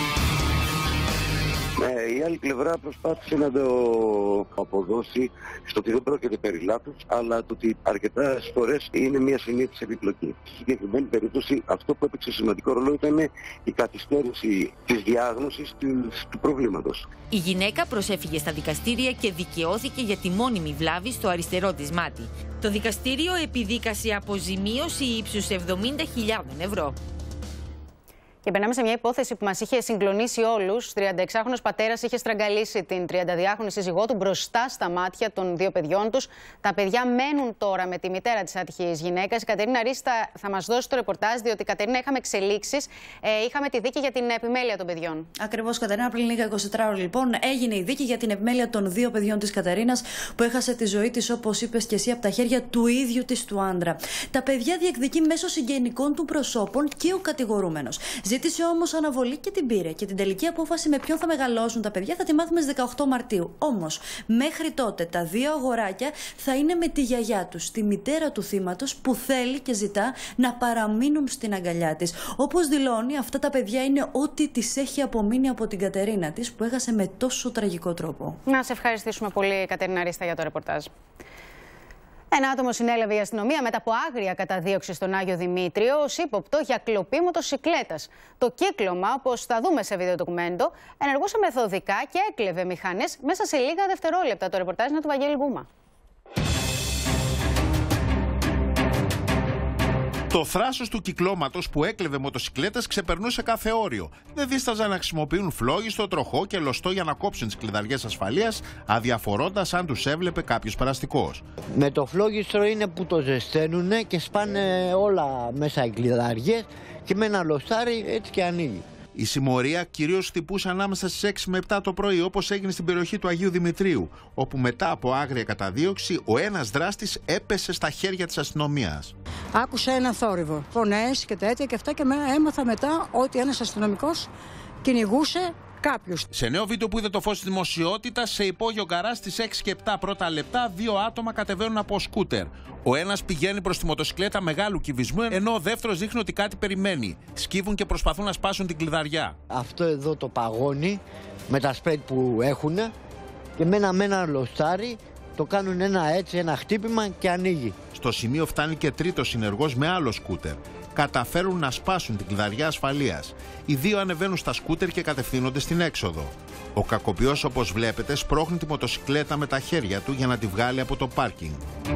Ε, η άλλη πλευρά προσπάθησε να το αποδώσει στο ότι δεν πρόκειται περί λάθους, αλλά το ότι αρκετές φορές είναι μια συνήθιση επιπλοκή. Στη συγκεκριμένη περίπτωση, αυτό που έπαιξε σημαντικό ρόλο ήταν η καθυστέρηση της διάγνωσης του, του προβλήματος. Η γυναίκα προσέφυγε στα δικαστήρια και δικαιώθηκε για τη μόνιμη βλάβη στο αριστερό της μάτι. Το δικαστήριο επιδίκασε αποζημίωση ύψους εβδομήντα χιλιάδες ευρώ. Και περνάμε σε μια υπόθεση που μας είχε συγκλονίσει όλους. τριανταεξάχρονος πατέρας είχε στραγγαλίσει την τριανταδυάχρονη σύζυγό του μπροστά στα μάτια των δύο παιδιών τους. Τα παιδιά μένουν τώρα με τη μητέρα της άτυχης γυναίκας. Η Κατερίνα Ρίστα θα μας δώσει το ρεπορτάζ, διότι, Κατερίνα, είχαμε εξελίξεις. Ε, είχαμε τη δίκη για την επιμέλεια των παιδιών. Ακριβώς, Κατερίνα. Πριν λίγα είκοσι ώρες, λοιπόν, έγινε η δίκη για την επιμέλεια των δύο παιδιών της Κατερίνας, που έχασε τη ζωή της, όπως είπες και εσύ, από τα χέρια του ίδιου της του άντρα. Τα παιδιά διεκδικεί μέσω συγγενικών του προσώπων και ο κατηγορούμενος. Ζήτησε όμως αναβολή και την πήρε. Και την τελική απόφαση με ποιον θα μεγαλώσουν τα παιδιά θα τη μάθουμε στις δεκαοκτώ Μαρτίου. Όμως, μέχρι τότε τα δύο αγοράκια θα είναι με τη γιαγιά τους, τη μητέρα του θύματος, που θέλει και ζητά να παραμείνουν στην αγκαλιά της. Όπως δηλώνει, αυτά τα παιδιά είναι ό,τι της έχει απομείνει από την Κατερίνα της, που έχασε με τόσο τραγικό τρόπο. Να σε ευχαριστήσουμε πολύ, Κατερίνα Ρίστα, για το ρεπορτάζ. Ένα άτομο συνέλαβε η αστυνομία μετά από άγρια καταδίωξη στον Άγιο Δημήτριο ως ύποπτο για κλοπή μοτοσικλέτας. Το κύκλωμα, όπως θα δούμε σε βίντεο ντοκουμέντο, ενεργούσε μεθοδικά και έκλεβε μηχανές μέσα σε λίγα δευτερόλεπτα. Το ρεπορτάζ είναι του Βαγγέλη Γκούμα. Το θράσος του κυκλώματος που έκλεβε μοτοσικλέτες ξεπερνούσε κάθε όριο. Δεν δίσταζαν να χρησιμοποιούν φλόγιστο, τροχό και λωστό για να κόψουν τις κλειδαριές ασφαλείας, αδιαφορώντας αν τους έβλεπε κάποιος περαστικός. Με το φλόγιστρο είναι που το ζεσταίνουνε και σπάνε όλα μέσα οι κλειδαριές και με ένα λοστάρι έτσι και ανοίγει. Η συμμορία κυρίως χτυπούσε ανάμεσα στις έξι με επτά το πρωί, όπως έγινε στην περιοχή του Αγίου Δημητρίου, όπου μετά από άγρια καταδίωξη ο ένας δράστης έπεσε στα χέρια της αστυνομίας. Άκουσα ένα θόρυβο, φωνές και τέτοια και αυτά, και έμαθα μετά ότι ένας αστυνομικός κυνηγούσε κάποιους. Σε νέο βίντεο που είδε το φως της δημοσιότητας, σε υπόγειο γκαράζ στις έξι και επτά πρώτα λεπτά, δύο άτομα κατεβαίνουν από σκούτερ. Ο ένας πηγαίνει προς τη μοτοσικλέτα μεγάλου κυβισμού, ενώ ο δεύτερος δείχνει ότι κάτι περιμένει. Σκύβουν και προσπαθούν να σπάσουν την κλειδαριά. Αυτό εδώ το παγώνει με τα σπρέιτ που έχουν και με ένα, με ένα λοστάρι το κάνουν ένα έτσι, ένα χτύπημα και ανοίγει. Στο σημείο φτάνει και τρίτος συνεργός με άλλο σκούτερ. Καταφέρουν να σπάσουν την κλειδαριά ασφαλείας. Οι δύο ανεβαίνουν στα σκούτερ και κατευθύνονται στην έξοδο. Ο κακοποιός, όπως βλέπετε, σπρώχνει τη μοτοσικλέτα με τα χέρια του για να τη βγάλει από το πάρκινγκ.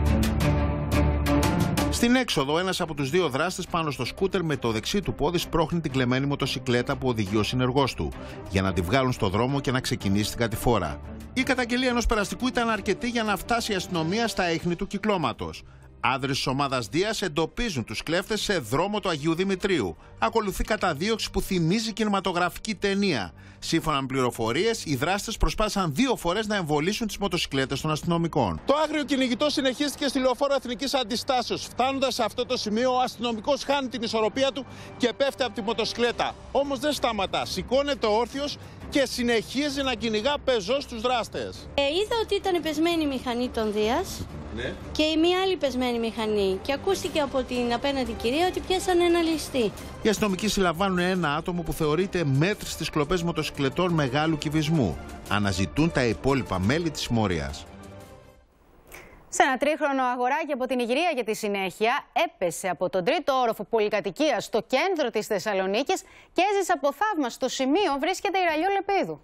Στην έξοδο, ένας από τους δύο δράστες πάνω στο σκούτερ με το δεξί του πόδι σπρώχνει την κλεμμένη μοτοσικλέτα που οδηγεί ο συνεργός του, για να τη βγάλουν στο δρόμο και να ξεκινήσει την κατηφόρα. Η καταγγελία ενός περαστικού ήταν αρκετή για να φτάσει η αστυνομία στα ίχνη του κυκλώματος. Άνδρες της ομάδας Δίας εντοπίζουν τους κλέφτες σε δρόμο του Αγίου Δημητρίου. Ακολουθεί καταδίωξη που θυμίζει κινηματογραφική ταινία. Σύμφωνα με πληροφορίες, οι δράστες προσπάθησαν δύο φορές να εμβολήσουν τις μοτοσικλέτες των αστυνομικών. Το άγριο κυνηγητό συνεχίστηκε στη λεωφόρο Εθνικής Αντιστάσεως. Φτάνοντας σε αυτό το σημείο, ο αστυνομικός χάνει την ισορροπία του και πέφτει από τη μοτοσικλέτα. Όμως δεν σταματά. Σηκώνεται όρθιος και συνεχίζει να κυνηγά πεζός τους δράστες. Ε, είδα ότι ήταν πεσμένη η μηχανή των Δίας. Ναι. Και η μία άλλη πεσμένη μηχανή. Και ακούστηκε από την απέναντι κυρία ότι πιάσανε ένα ληστή. Οι αστυνομικοί συλλαμβάνουν ένα άτομο που θεωρείται μέτρη στις κλοπές μοτοσικλετών μεγάλου κυβισμού. Αναζητούν τα υπόλοιπα μέλη της συμμορίας. Σε ένα τρίχρονο αγοράκι από την Ιγυρία για τη συνέχεια, έπεσε από τον τρίτο όροφο πολυκατοικίας στο κέντρο της Θεσσαλονίκης και έζησε από θαύμα. Στο σημείο βρίσκεται η Ραλιό Λεπίδου.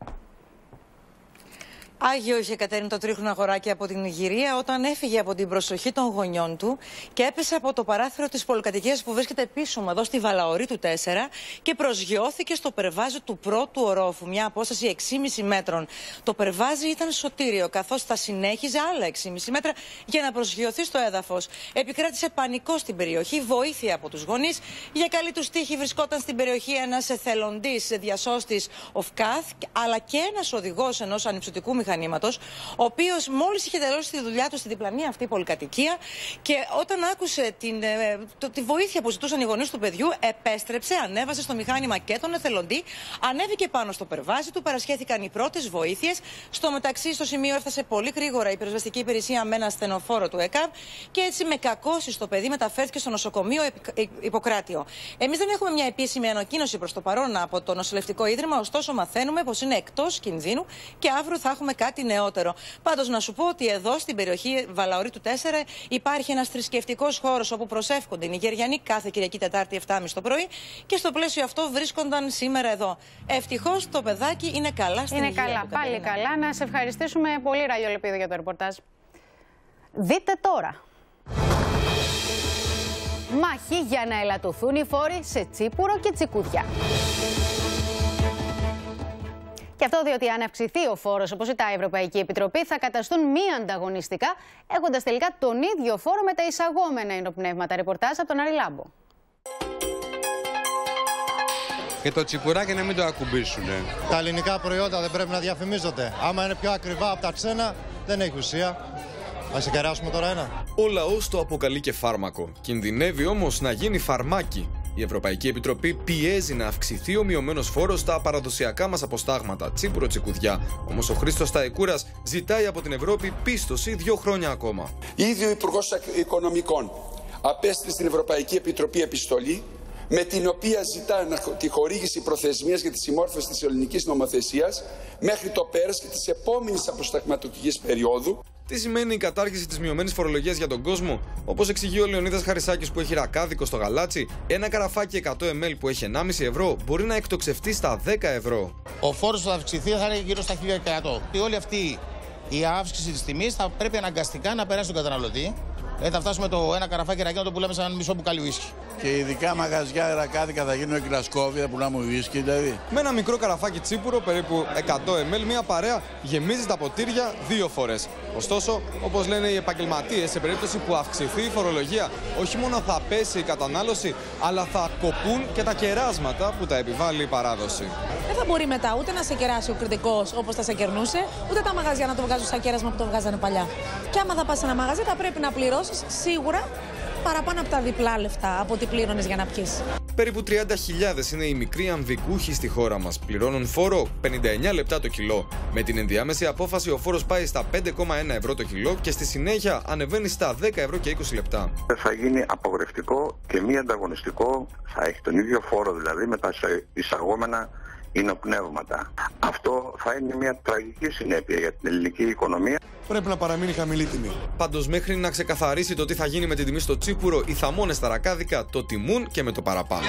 Άγιο είχε κατέρνει το τρίχρονο αγοράκι από την Ιγυρία όταν έφυγε από την προσοχή των γονιών του και έπεσε από το παράθυρο της πολυκατοικίας που βρίσκεται πίσω μου εδώ στη Βαλαωρή του τέσσερα και προσγειώθηκε στο περβάζι του πρώτου ορόφου, μια απόσταση έξι κόμμα πέντε μέτρων. Το περβάζι ήταν σωτήριο, καθώς θα συνέχιζε άλλα έξι κόμμα πέντε μέτρα για να προσγειωθεί στο έδαφος. Επικράτησε πανικό στην περιοχή, βοήθεια από τους γονείς. Για καλή του τύχη βρισκόταν στην περιοχή ένας εθελοντής διασώστης ΟΦΚΑΘ, αλλά και ένας οδηγός ενός ανυψωτικού μηχανήματος, ο οποίος μόλις είχε τελειώσει τη δουλειά του στη διπλανή αυτή πολυκατοικία και όταν άκουσε την, το, τη βοήθεια που ζητούσαν οι γονείς του παιδιού, επέστρεψε, ανέβασε στο μηχάνημα και τον εθελοντή, ανέβηκε πάνω στο περβάζι του, παρασχέθηκαν οι πρώτες βοήθειες. Στο μεταξύ, στο σημείο έφτασε πολύ γρήγορα η πυροσβεστική υπηρεσία με ένα στενοφόρο του ΕΚΑΒ και έτσι με κακώσεις το παιδί μεταφέρθηκε στο νοσοκομείο Ιπποκράτιο. Εμείς δεν έχουμε μια επίσημη ανακοίνωση προς το παρόν από το νοσηλευτικό ίδρυμα, ωστόσο μαθαίνουμε πως είναι εκτός κινδύνου και αύριο θα έχουμε κάτι νεότερο. Πάντως, να σου πω ότι εδώ στην περιοχή Βαλαωρή του τέσσερα υπάρχει ένας θρησκευτικός χώρος όπου προσεύχονται οι Νιγεριανοί κάθε Κυριακή Τετάρτη επτά και μισή το πρωί και στο πλαίσιο αυτό βρίσκονταν σήμερα εδώ. Ευτυχώς το παιδάκι είναι καλά στην είναι υγεία. Είναι καλά, πάλι καλά. Να σε ευχαριστήσουμε πολύ, Ραλιό Λεπίδου, για το ρεπορτάζ. Δείτε τώρα. Μάχη για να ελαττωθούν οι φόροι σε τσίπουρο και τσικουδιά. Και αυτό διότι αν αυξηθεί ο φόρος, όπως ζητάει η Ευρωπαϊκή Επιτροπή, θα καταστούν μη ανταγωνιστικά, έχοντας τελικά τον ίδιο φόρο με τα εισαγόμενα υνοπνεύματα. Ρεπορτάζ από τον Άρη Λάμπο. Και το τσιπουράκι να μην το ακουμπήσουνε. Τα ελληνικά προϊόντα δεν πρέπει να διαφημίζονται. Άμα είναι πιο ακριβά από τα ξένα, δεν έχει ουσία. Ας συγκεράσουμε τώρα ένα. Ο λαός το αποκαλεί και φάρμακο. Κινδυνεύει όμως να γίνει φαρμάκι. Η Ευρωπαϊκή Επιτροπή πιέζει να αυξηθεί ο μειωμένος φόρος στα παραδοσιακά μας αποστάγματα, τσίπουρο τσικουδιά. Όμως ο Χρήστος Ταϊκούρας ζητάει από την Ευρώπη πίστοση δύο χρόνια ακόμα. Ήδη ο Υπουργός Οικονομικών απέστειλε στην Ευρωπαϊκή Επιτροπή επιστολή με την οποία ζητά τη χορήγηση προθεσμίας για τη συμμόρφωση της ελληνικής νομοθεσίας μέχρι το πέρας και της επόμενης αποσταγματικής περίοδου. Τι σημαίνει η κατάργηση της μειωμένης φορολογίας για τον κόσμο? Όπως εξηγεί ο Λεωνίδας Χαρισάκης που έχει ρακάδικο στο γαλάτσι, ένα καραφάκι εκατό μιλιλίτρα που έχει ενάμιση ευρώ μπορεί να εκτοξευτεί στα δέκα ευρώ. Ο φόρος που θα αυξηθεί θα είναι γύρω στα χίλια εκατό. Και όλη αυτή η αύξηση της τιμής θα πρέπει αναγκαστικά να περάσει στον καταναλωτή. Ε, θα φτάσουμε το ένα καραφάκι ρακί να το πουλάμε σαν μισό μπουκάλι ουίσκι. Και ειδικά μαγαζιά ρακάδικα θα γίνουν κλασκόβια που πουλάμε ουίσκι δηλαδή. Με ένα μικρό καραφάκι τσίπουρο, περίπου εκατό μιλιλίτρα, μια παρέα γεμίζει τα ποτήρια δύο φορές. Ωστόσο, όπως λένε οι επαγγελματίες, σε περίπτωση που αυξηθεί η φορολογία, όχι μόνο θα πέσει η κατανάλωση, αλλά θα κοπούν και τα κεράσματα που τα επιβάλλει η παράδοση. Δεν θα μπορεί μετά ούτε να σε κεράσει ο κριτικός όπως θα σε κερνούσε, ούτε τα μαγαζιά να το βγάζουν σαν κέρασμα που το βγάζανε παλιά. Και άμα θα πας σε ένα μαγαζί, θα πρέπει να πληρώσεις σίγουρα παραπάνω από τα διπλά λεφτά από ό,τι πλήρωνες για να πιεις. Περίπου τριάντα χιλιάδες είναι οι μικροί αμβικούχοι στη χώρα μας. Πληρώνουν φόρο πενήντα εννέα λεπτά το κιλό. Με την ενδιάμεση απόφαση ο φόρος πάει στα πέντε κόμμα ένα ευρώ το κιλό και στη συνέχεια ανεβαίνει στα δέκα ευρώ και είκοσι λεπτά. Θα γίνει απογορευτικό και μη ανταγωνιστικό, θα έχει τον ίδιο φόρο δηλαδή με τα εισαγόμενα υνοπνεύματα. Αυτό θα είναι μια τραγική συνέπεια για την ελληνική οικονομία. Πρέπει να παραμείνει χαμηλή τιμή. Πάντως, μέχρι να ξεκαθαρίσει το τι θα γίνει με την τιμή στο τσίπουρο, οι θαμώνες στα ρακάδικα το τιμούν και με το παραπάνω.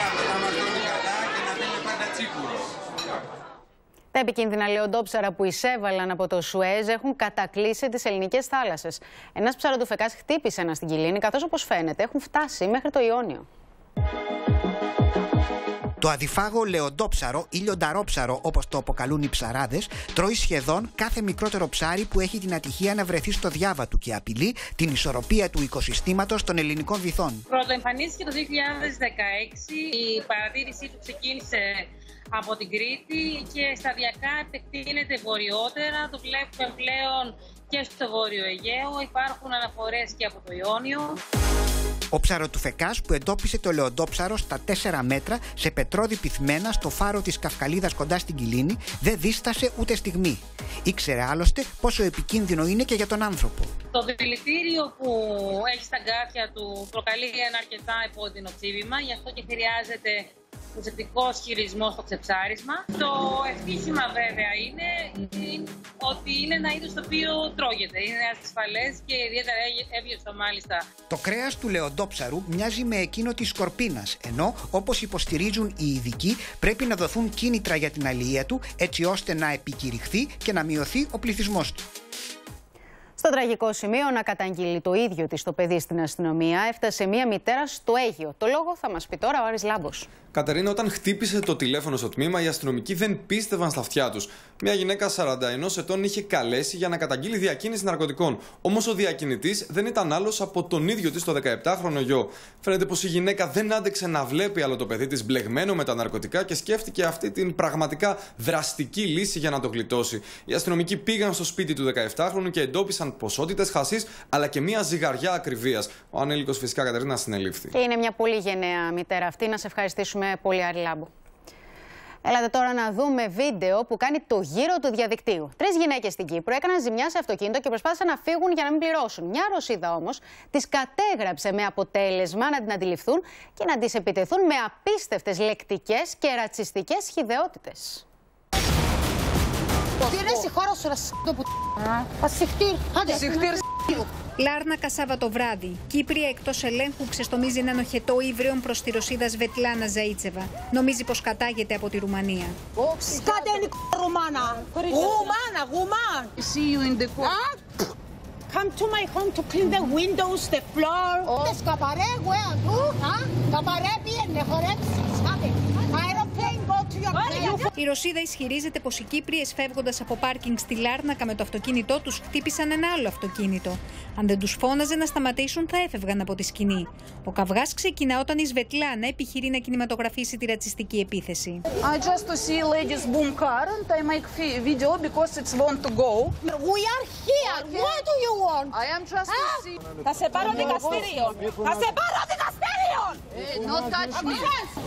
Τα επικίνδυνα λεοντόψαρα που εισέβαλαν από το Σουέζ έχουν κατακλείσει τις ελληνικές θάλασσες. Ένας ψαροντουφεκάς χτύπησε ένα στην Κιλίνη, καθώς όπως φαίνεται έχουν φτάσει μέχρι το Ιόνιο. Το αδιφάγο λεοντόψαρο ή λιονταρόψαρο, όπως το αποκαλούν οι ψαράδες, τρώει σχεδόν κάθε μικρότερο ψάρι που έχει την ατυχία να βρεθεί στο διάβα του και απειλεί την ισορροπία του οικοσυστήματος των ελληνικών βυθών. Πρωτοεμφανίστηκε το δύο χιλιάδες δεκαέξι, η παρατήρησή του ξεκίνησε από την Κρήτη και σταδιακά επεκτείνεται βορειότερα. Το βλέπουμε πλέον και στο Βόρειο Αιγαίο, υπάρχουν αναφορές και από το Ιόνιο. Ο ψαροτουφεκάς που εντόπισε το λεοντόψαρο στα τέσσερα μέτρα σε πετρώδη πυθμένα στο φάρο της Καυκαλίδας κοντά στην Κιλίνη δεν δίστασε ούτε στιγμή. Ήξερε άλλωστε πόσο επικίνδυνο είναι και για τον άνθρωπο. Το δηλητήριο που έχει στα γκάθια του προκαλεί ένα αρκετά επώδυνο τσίβημα, γι' αυτό και χρειάζεται προσεκτικός χειρισμός στο ξεψάρισμα. Το ευτύχημα βέβαια είναι ότι είναι ένα είδος το οποίο τρώγεται. Είναι ασφαλές και ιδιαίτερα εύγευστο μάλιστα. Το κρέας του λεοντόψαρου μοιάζει με εκείνο της σκορπίνας, ενώ όπως υποστηρίζουν οι ειδικοί πρέπει να δοθούν κίνητρα για την αλληλεία του έτσι ώστε να επικηρυχθεί και να μειωθεί ο πληθυσμός του. Στο τραγικό σημείο να καταγγείλει το ίδιο της το παιδί στην αστυνομία έφτασε μία μητέρα στο Αίγυο. Το λόγο θα μας πει τώρα ο Άρης Λάμπος. Κατερίνα, όταν χτύπησε το τηλέφωνο στο τμήμα, οι αστυνομικοί δεν πίστευαν στα αυτιά τους. Μια γυναίκα σαράντα ενός ετών είχε καλέσει για να καταγγείλει διακίνηση ναρκωτικών. Όμως ο διακινητής δεν ήταν άλλος από τον ίδιο της το δεκαεπτάχρονο γιο. Φαίνεται πως η γυναίκα δεν άντεξε να βλέπει άλλο το παιδί της μπλεγμένο με τα ναρκωτικά και σκέφτηκε αυτή την πραγματικά δραστική λύση για να το γλιτώσει. Οι αστυνομικοί πήγαν στο σπίτι του δεκαεπτάχρονου και εντόπισαν ποσότητες χασίς αλλά και μια ζυγαριά ακριβίας. Ο ανήλικος φυσικά, Κατερίνα, συνελήφθη. Και είναι μια πολύ γενναία μητέρα αυτή. Να σε ευχαριστήσουμε πολύ, Άρη Λάμπο. Έλατε τώρα να δούμε βίντεο που κάνει το γύρο του διαδικτύου. Τρεις γυναίκες στην Κύπρο έκαναν ζημιά σε αυτοκίνητο και προσπάθησαν να φύγουν για να μην πληρώσουν. Μια Ρωσίδα όμως τις κατέγραψε με αποτέλεσμα να την αντιληφθούν και να τις επιτεθούν με απίστευτες λεκτικές και ρατσιστικές χυδαιότητες. Λάρνακα Σαββατοβράδυ. Κύπρια εκτός ελέγχου ξεστομίζει έναν οχετό ύβρεων προς τη Ρωσίδα Σβετλάνα Ζαΐτσεβα. Νομίζει πως κατάγεται από τη Ρουμανία. Ρουμάνα! Ρουμάνα! Ρουμάνα! See you in the court. Come to my home to clean the windows, the floor. Σκαπαρέ, where are you? Σκαπαρέ, πήγαινε, χορέψεις. Aeroplane, go to your place. Η Ρωσίδα ισχυρίζεται πως οι Κύπριες φεύγοντας από πάρκινγκ στη Λάρνακα με το αυτοκίνητό τους χτύπησαν ένα άλλο αυτοκίνητο. Αν δεν τους φώναζε να σταματήσουν θα έφευγαν από τη σκηνή. Ο καυγάς ξεκινά όταν η Σβετλάνα επιχειρεί να κινηματογραφήσει τη ρατσιστική επίθεση. I just to see ladies boom car and I make video because it's want to go. We are here. What do you want? I am just to see. Θα σε πάρω δικαστήριο. Θα σε πάρω δικαστήριο. Not touch me.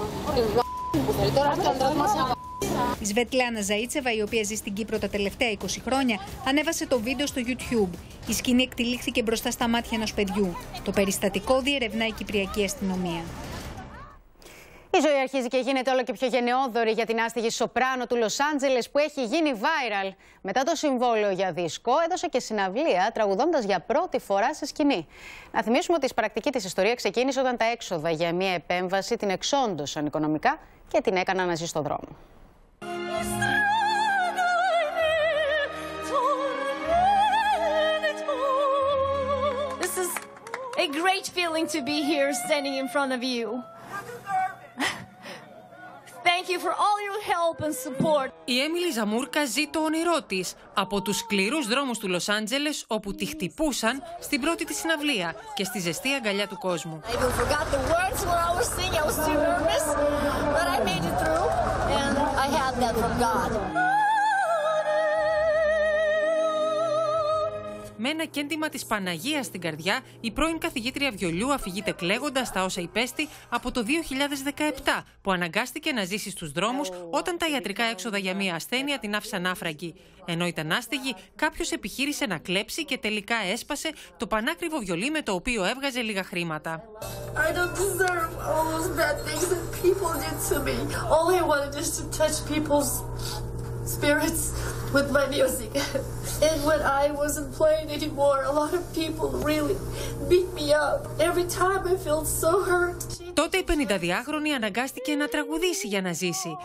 Η Σβετλάνα Ζαΐτσεβα, η οποία ζει στην Κύπρο τα τελευταία είκοσι χρόνια, ανέβασε το βίντεο στο YouTube. Η σκηνή εκτυλίχθηκε μπροστά στα μάτια ενός παιδιού. Το περιστατικό διερευνά η Κυπριακή αστυνομία. Η ζωή αρχίζει και γίνεται όλο και πιο γενναιόδορη για την άστιγη σοπράνο του Λος Άντζελες που έχει γίνει viral. Μετά το συμβόλαιο για δίσκο, έδωσε και συναυλία τραγουδώντας για πρώτη φορά σε σκηνή. Να θυμίσουμε ότι η σπαρακτική της ιστορία ξεκίνησε όταν τα έξοδα για μια επέμβαση την εξόντωσαν οικονομικά και την έκαναν να ζει στον δρόμο. This is a great feeling to be here standing in front of you. Thank you for all your help and support. Η Έμιλι Ζαμούρκα ζει το όνειρό της από τους σκληρούς δρόμους του Λος Άντζελες όπου τη χτυπούσαν στην πρώτη της συναυλία και στη ζεστή αγκαλιά του κόσμου. I forgot the words when I was singing. I was too nervous, but I made it through and I had that from God. Με ένα κέντημα της Παναγίας στην καρδιά, η πρώην καθηγήτρια βιολιού αφηγείται κλαίγοντας τα όσα υπέστη από το δύο χιλιάδες δεκαεπτά, που αναγκάστηκε να ζήσει στους δρόμους όταν τα ιατρικά έξοδα για μια ασθένεια την άφησαν άφραγγη. Ενώ ήταν άστεγη, κάποιος επιχείρησε να κλέψει και τελικά έσπασε το πανάκριβο βιολί με το οποίο έβγαζε λίγα χρήματα. I don't deserve all those bad things that people did to me. All I wanted is to touch people's spirits with my music. And when I wasn't playing anymore, a lot of people really beat me up. Every time I felt so hurt. Τότε η πενηνταδυάχρονη αναγκάστηκε να τραγουδήσει για να ζήσει.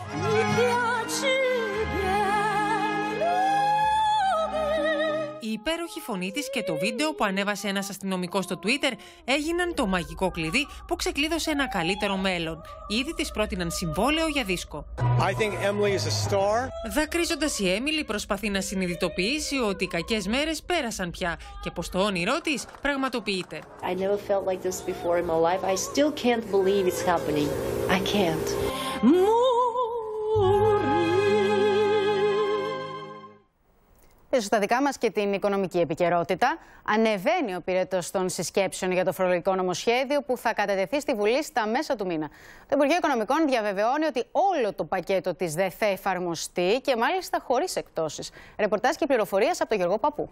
η υπέροχη φωνή της και το βίντεο που ανέβασε ένας αστυνομικός στο Twitter έγιναν το μαγικό κλειδί που ξεκλείδωσε ένα καλύτερο μέλλον. Ήδη της πρότειναν συμβόλαιο για δίσκο. Δακρύζοντας, η Έμιλι προσπαθεί να συνειδητοποιήσει ότι οι κακές μέρες πέρασαν πια και πως το όνειρό της πραγματοποιείται. I never felt like this before in my life. I still can't believe it's happening. I can't. Πίσω στα δικά μας και την οικονομική επικαιρότητα, ανεβαίνει ο πυρετός των συσκέψεων για το φορολογικό νομοσχέδιο που θα κατατεθεί στη Βουλή στα μέσα του μήνα. Το Υπουργείο Οικονομικών διαβεβαιώνει ότι όλο το πακέτο της δεν θα εφαρμοστεί και μάλιστα χωρίς εκπτώσεις. Ρεπορτάζ και πληροφορίες από τον Γιώργο Παππού.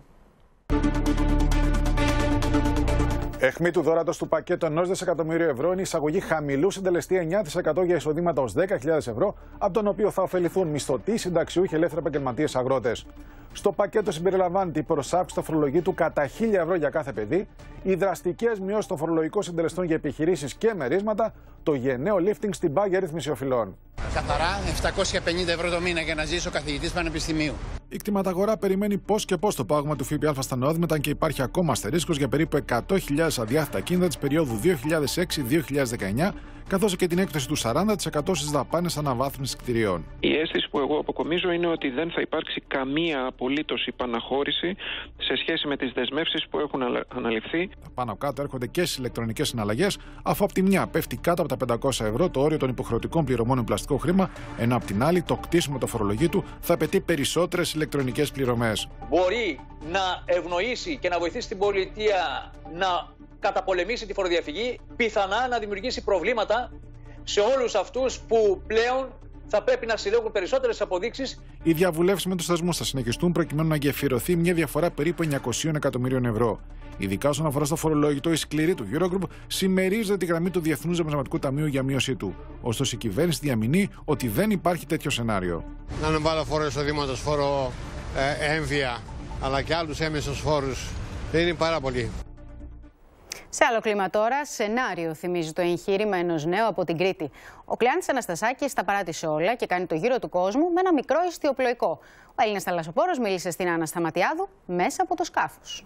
Αιχμή του δώρατος του πακέτου ενός δισεκατομμυρίου ευρώ είναι η εισαγωγή χαμηλού συντελεστή εννιά τοις εκατό για εισοδήματα ως δέκα χιλιάδες ευρώ, από τον οποίο θα ωφεληθούν μισθωτοί, συνταξιούχοι, ελεύθεροι επαγγελματίες, αγρότες. Στο πακέτο συμπεριλαμβάνεται η προσάυξη στο φορολογή του κατά χίλια ευρώ για κάθε παιδί, οι δραστικές μειώσεις των φορολογικών συντελεστών για επιχειρήσεις και μερίσματα, το γενναίο lifting στην πάγια ρύθμιση οφειλών. Καθαρά επτακόσια πενήντα ευρώ το μήνα για να ζήσω καθηγητής πανεπιστημίου. Η κτηματαγορά περιμένει πώς και πώς το πάγωμα του ΦΠΑ στα νεόδημα και υπάρχει ακόμα αστερίσκος για περίπου εκατό χιλιάδες αδιάθετα κίνητα της περίοδου δύο χιλιάδες έξι με δύο χιλιάδες δεκαεννιά, καθώς και την έκπτωση του σαράντα τοις εκατό στις δαπάνες αναβάθμισης κτηριών. Η αίσθηση που εγώ αποκομίζω είναι ότι δεν θα υπάρξει καμία απολύτως υπαναχώρηση σε σχέση με τις δεσμεύσεις που έχουν αναλυφθεί. Τα πάνω κάτω έρχονται και στις ηλεκτρονικές συναλλαγές, αφού από τη μια πέφτει κάτω από τα πεντακόσια ευρώ το όριο των υποχρεωτικών πληρωμών με πλαστικό χρήμα, ενώ από την άλλη το κτίσιμο το φορολογήτου θα απαιτεί περισσότερες ηλεκτρονικές πληρωμές. Μπορεί να ευνοήσει και να βοηθήσει την πολιτεία να καταπολεμήσει τη φοροδιαφυγή, πιθανά να δημιουργήσει προβλήματα σε όλους αυτούς που πλέον θα πρέπει να συλλέγουν περισσότερες αποδείξεις. Οι διαβουλεύσεις με τους θεσμούς θα συνεχιστούν προκειμένου να γεφυρωθεί μια διαφορά περίπου εννιακόσια εκατομμυρίων ευρώ. Ειδικά όσον αφορά στο φορολόγητο, η σκληρή του Eurogroup συμμερίζεται τη γραμμή του Διεθνούς Νομισματικού Ταμείου για μείωσή του. Ωστόσο, η κυβέρνηση διαμηνεί ότι δεν υπάρχει τέτοιο σενάριο. Να ανεβάλω φόρο εισοδήματος, φόρο ε, έμβια, αλλά και άλλους έμεσους φόρους. Δεν είναι πάρα πολύ. Σε άλλο κλίμα τώρα, σενάριο θυμίζει το εγχείρημα ενός νέου από την Κρήτη. Ο Κλεάνθης Αναστασάκης τα παράτησε όλα και κάνει το γύρο του κόσμου με ένα μικρό ιστιοπλοϊκό. Ο Έλληνας θαλασσοπόρος μίλησε στην Άννα Σταματιάδου μέσα από το σκάφος.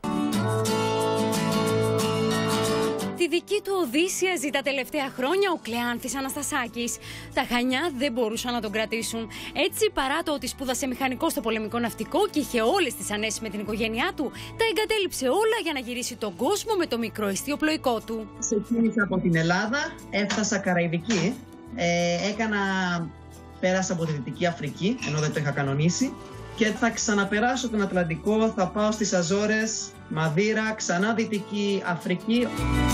Τη δική του Οδύσσια ζει τα τελευταία χρόνια ο Κλεάνθης Αναστασάκης. Τα Χανιά δεν μπορούσαν να τον κρατήσουν. Έτσι, παρά το ότι σπούδασε μηχανικό στο πολεμικό ναυτικό και είχε όλες τις ανέσεις με την οικογένειά του, τα εγκατέλειψε όλα για να γυρίσει τον κόσμο με το μικρό ιστιοπλοϊκό του. Ξεκίνησα από την Ελλάδα, έφτασα Καραϊβική, ε, έκανα, πέρασα από τη Δυτική Αφρική, ενώ δεν το είχα κανονίσει. Και θα ξαναπεράσω τον Ατλαντικό, θα πάω στις Αζόρες, Μαδείρα, ξανά Δυτική Αφρική.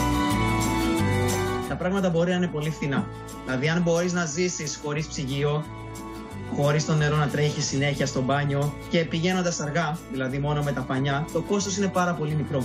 Τα πράγματα μπορεί να είναι πολύ φθηνά. Δηλαδή, αν μπορείς να ζήσεις χωρίς ψυγείο, χωρίς το νερό να τρέχει συνέχεια στο μπάνιο και πηγαίνοντας αργά, δηλαδή μόνο με τα πανιά, το κόστος είναι πάρα πολύ μικρό.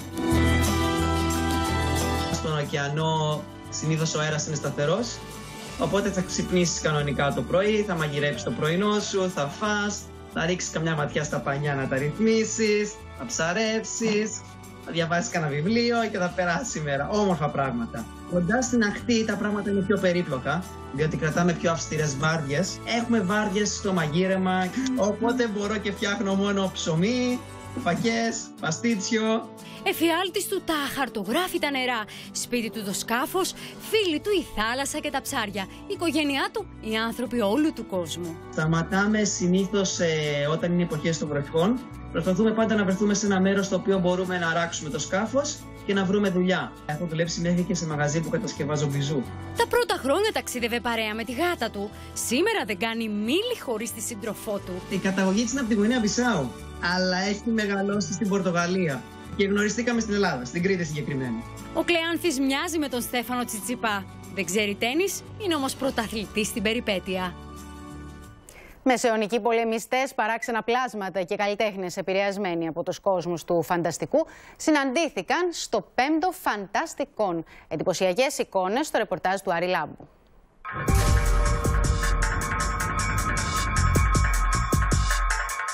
Στον ωκεανό συνήθως ο αέρας είναι σταθερός, οπότε θα ξυπνήσεις κανονικά το πρωί, θα μαγειρέψεις το πρωινό σου, θα φας, θα ρίξεις καμιά ματιά στα πανιά να τα ρυθμίσεις, θα ψαρέψεις, θα διαβάσεις κανένα βιβλίο και θα περάσει η μέρα. Όμορφα πράγματα. Κοντά στην ακτή τα πράγματα είναι πιο περίπλοκα, διότι κρατάμε πιο αυστηρές βάρδιες. Έχουμε βάρδιες στο μαγείρεμα, οπότε μπορώ και φτιάχνω μόνο ψωμί, φακές, παστίτσιο. Εφιάλτης του τα αχαρτογράφητα νερά, σπίτι του το σκάφος, φίλοι του η θάλασσα και τα ψάρια, η οικογένειά του, οι άνθρωποι όλου του κόσμου. Σταματάμε συνήθως ε, όταν είναι εποχές των βροχών. Προσπαθούμε πάντα να βρεθούμε σε ένα μέρος στο οποίο μπορούμε να αράξουμε το σκάφος και να βρούμε δουλειά. Έχω δουλέψει μέχρι και σε μαγαζί που κατασκευάζω μπιζού. Τα πρώτα χρόνια ταξίδευε παρέα με τη γάτα του. Σήμερα δεν κάνει μίλη χωρίς τη σύντροφό του. Η καταγωγή της είναι από τη Γουινέα Μπισάου, αλλά έχει μεγαλώσει στην Πορτογαλία. Και γνωριστήκαμε στην Ελλάδα, στην Κρήτη συγκεκριμένα. Ο Κλεάνθης μοιάζει με τον Στέφανο Τσιτσιπά. Δεν ξέρει τένις, είναι όμως πρωταθλητής στην περιπέτεια. Μεσαιωνικοί πολεμιστές, παράξενα πλάσματα και καλλιτέχνες επηρεασμένοι από τους κόσμους του φανταστικού συναντήθηκαν στο πέμπτο Fantastic Con. Εντυπωσιακές εικόνες στο ρεπορτάζ του Άρη Λάμπου.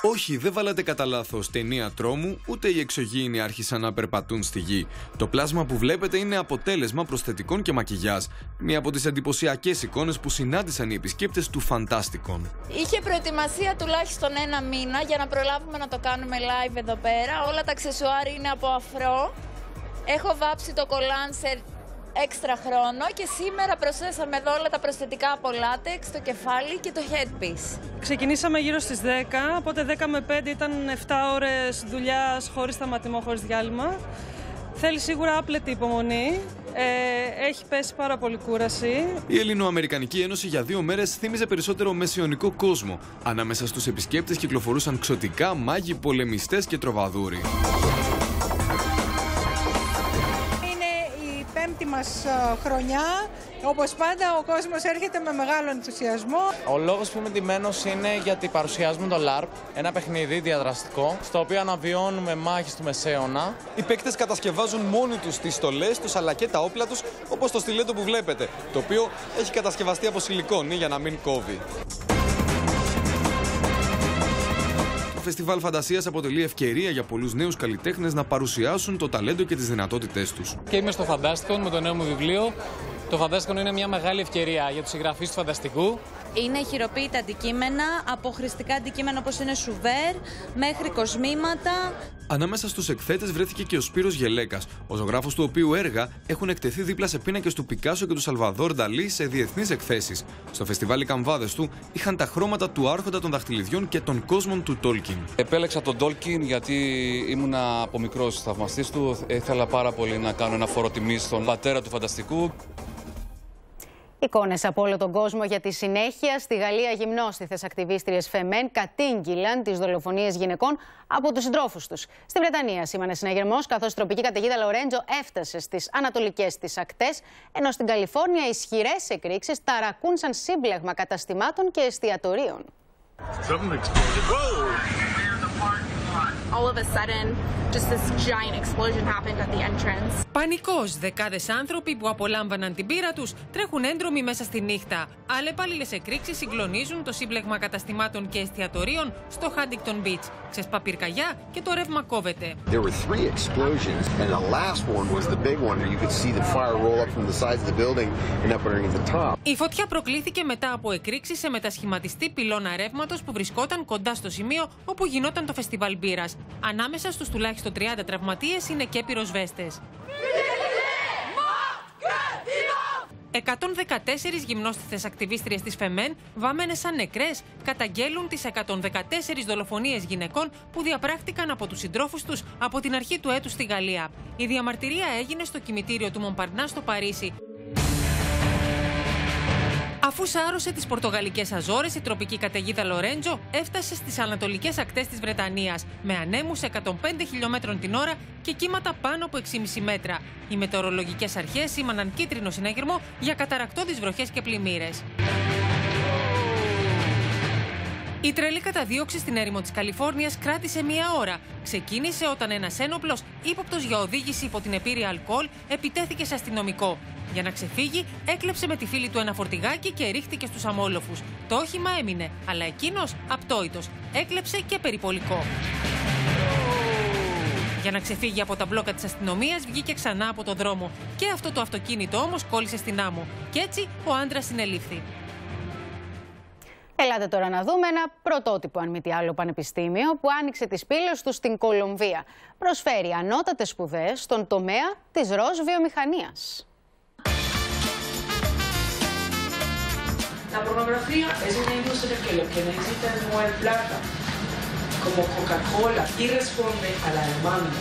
Όχι, δεν βάλατε κατά λάθος ταινία τρόμου, ούτε οι εξωγήινοι άρχισαν να περπατούν στη γη. Το πλάσμα που βλέπετε είναι αποτέλεσμα προσθετικών και μακιγιάζ. Μία από τις εντυπωσιακές εικόνες που συνάντησαν οι επισκέπτες του Fantasticon. Είχε προετοιμασία τουλάχιστον ένα μήνα για να προλάβουμε να το κάνουμε live εδώ πέρα. Όλα τα αξεσουάρ είναι από αφρό. Έχω βάψει το κολάν σε έξτρα χρόνο και σήμερα προσθέσαμε εδώ όλα τα προσθετικά από λάτεξ, το κεφάλι και το headpiece. Ξεκινήσαμε γύρω στις δέκα, οπότε δέκα με πέντε ήταν επτά ώρες δουλειάς χωρίς σταματημό, χωρίς διάλειμμα. Θέλει σίγουρα άπλετη υπομονή, ε, έχει πέσει πάρα πολύ κούραση. Η Ελληνοαμερικανική Ένωση για δύο μέρες θύμιζε περισσότερο μεσαιωνικό κόσμο. Ανάμεσα στους επισκέπτες κυκλοφορούσαν ξωτικά, μάγοι, πολεμιστές και τροβαδούροι. Πέμπτη μας χρονιά. Όπως πάντα, ο κόσμος έρχεται με μεγάλο ενθουσιασμό. Ο λόγος που είμαι ντυμένος είναι γιατί παρουσιάζουμε το λαρπ, ένα παιχνίδι διαδραστικό, στο οποίο αναβιώνουμε μάχες του Μεσαίωνα. Οι παίκτες κατασκευάζουν μόνοι τους τις στολές τους αλλά και τα όπλα τους, όπως το στιλέτο που βλέπετε, το οποίο έχει κατασκευαστεί από σιλικόνη για να μην κόβει. Το Φεστιβάλ Φαντασίας αποτελεί ευκαιρία για πολλούς νέους καλλιτέχνες να παρουσιάσουν το ταλέντο και τις δυνατότητές τους. Και είμαι στο Fantasticon με το νέο μου βιβλίο. Το Fantasticon είναι μια μεγάλη ευκαιρία για τους συγγραφείς του φανταστικού. Είναι χειροποίητα αντικείμενα, από χρηστικά αντικείμενα όπως είναι σουβέρ, μέχρι κοσμήματα. Ανάμεσα στους εκθέτες βρέθηκε και ο Σπύρος Γελέκας, ο ζωγράφος του οποίου έργα έχουν εκτεθεί δίπλα σε πίνακες του Πικάσο και του Σαλβαδόρ Νταλί σε διεθνείς εκθέσεις. Στο φεστιβάλ οι καμβάδες του είχαν τα χρώματα του Άρχοντα των Δαχτυλιδιών και των κόσμων του Τόλκιν. Επέλεξα τον Τόλκιν γιατί ήμουνα από μικρός θαυμαστής του. Ήθελα πάρα πολύ να κάνω ένα φόρο τιμής στον πατέρα του φανταστικού. Εικόνες από όλο τον κόσμο για τη συνέχεια. Στη Γαλλία, γυμνόστιθες ακτιβίστριες Φεμέν κατήγγυλαν τις δολοφονίες γυναικών από τους συντρόφους τους. Στη Βρετανία σήμανε συναγερμός, καθώς η τροπική καταιγίδα Λορέντζο έφτασε στις ανατολικές της ακτές, ενώ στην Καλιφόρνια ισχυρές εκρήξεις ταρακούνσαν σύμπλεγμα καταστημάτων και εστιατορίων. All of a sudden, just this giant explosion happened at the entrance. Πανικός. Δεκάδες άνθρωποι που απολάμβαναν την πύρα τους τρέχουν έντρομοι μέσα στη νύχτα. Αλλεπάλληλες εκρήξεις συγκλονίζουν το σύμπλεγμα καταστημάτων και εστιατορίων στο Huntington Beach. Ξεσπά πυρκαγιά και το ρεύμα κόβεται. There were three explosions and the last one was the big one. You could see the fire roll up from the sides of the building and up underneath the top. Η φωτιά προκλήθηκε μετά από εκρήξεις σε μετασχηματιστή πυλώνα ρεύματος που βρισκόταν κοντά στο σημείο όπου γινόταν το φεστιβάλ μπύρας. Ανάμεσα στους τουλάχιστον τριάντα τραυματίες είναι και πυροσβέστες. εκατόν δεκατέσσερις γυμνόστιθες ακτιβίστριες της Φεμέν, βάμμενες σαν νεκρές, καταγγέλουν τις εκατόν δεκατέσσερις δολοφονίες γυναικών που διαπράχτηκαν από τους συντρόφους τους από την αρχή του έτους στη Γαλλία. Η διαμαρτυρία έγινε στο κημητήριο του Μομπαρνά στο Παρίσι. Αφού σάρωσε τις Πορτογαλικές Αζόρες, η τροπική καταιγίδα Λορέντζο έφτασε στις ανατολικές ακτές της Βρετανίας με ανέμους εκατόν πέντε χιλιόμετρων την ώρα και κύματα πάνω από έξι κόμμα πέντε μέτρα. Οι μετεωρολογικές αρχές σήμαναν κίτρινο συναγερμό για καταρρακτώδεις βροχές και πλημμύρες. Η τρελή καταδίωξη στην έρημο της Καλιφόρνιας κράτησε μία ώρα. Ξεκίνησε όταν ένας ένοπλος, ύποπτος για οδήγηση υπό την επίρρεια αλκοόλ, επιτέθηκε σε αστυνομικό. Για να ξεφύγει, έκλεψε με τη φίλη του ένα φορτηγάκι και ρίχτηκε στους αμόλοφους. Το όχημα έμεινε, αλλά εκείνος απτόητος. Έκλεψε και περιπολικό. Για να ξεφύγει από τα μπλόκα της αστυνομίας, βγήκε ξανά από το δρόμο. Και αυτό το αυτοκίνητο όμως κόλλησε στην άμμο. Κι έτσι ο άντρας συνελήφθη. Ελάτε τώρα να δούμε ένα πρωτότυπο, αν μη τι άλλο, πανεπιστήμιο που άνοιξε τις πύλες του στην Κολομβία. Προσφέρει ανώτατες σπουδές στον τομέα της ροζ βιομηχανίας. La pornografía es una industria que lo que necesita es mover plata, como Coca-Cola, y responde a la demanda.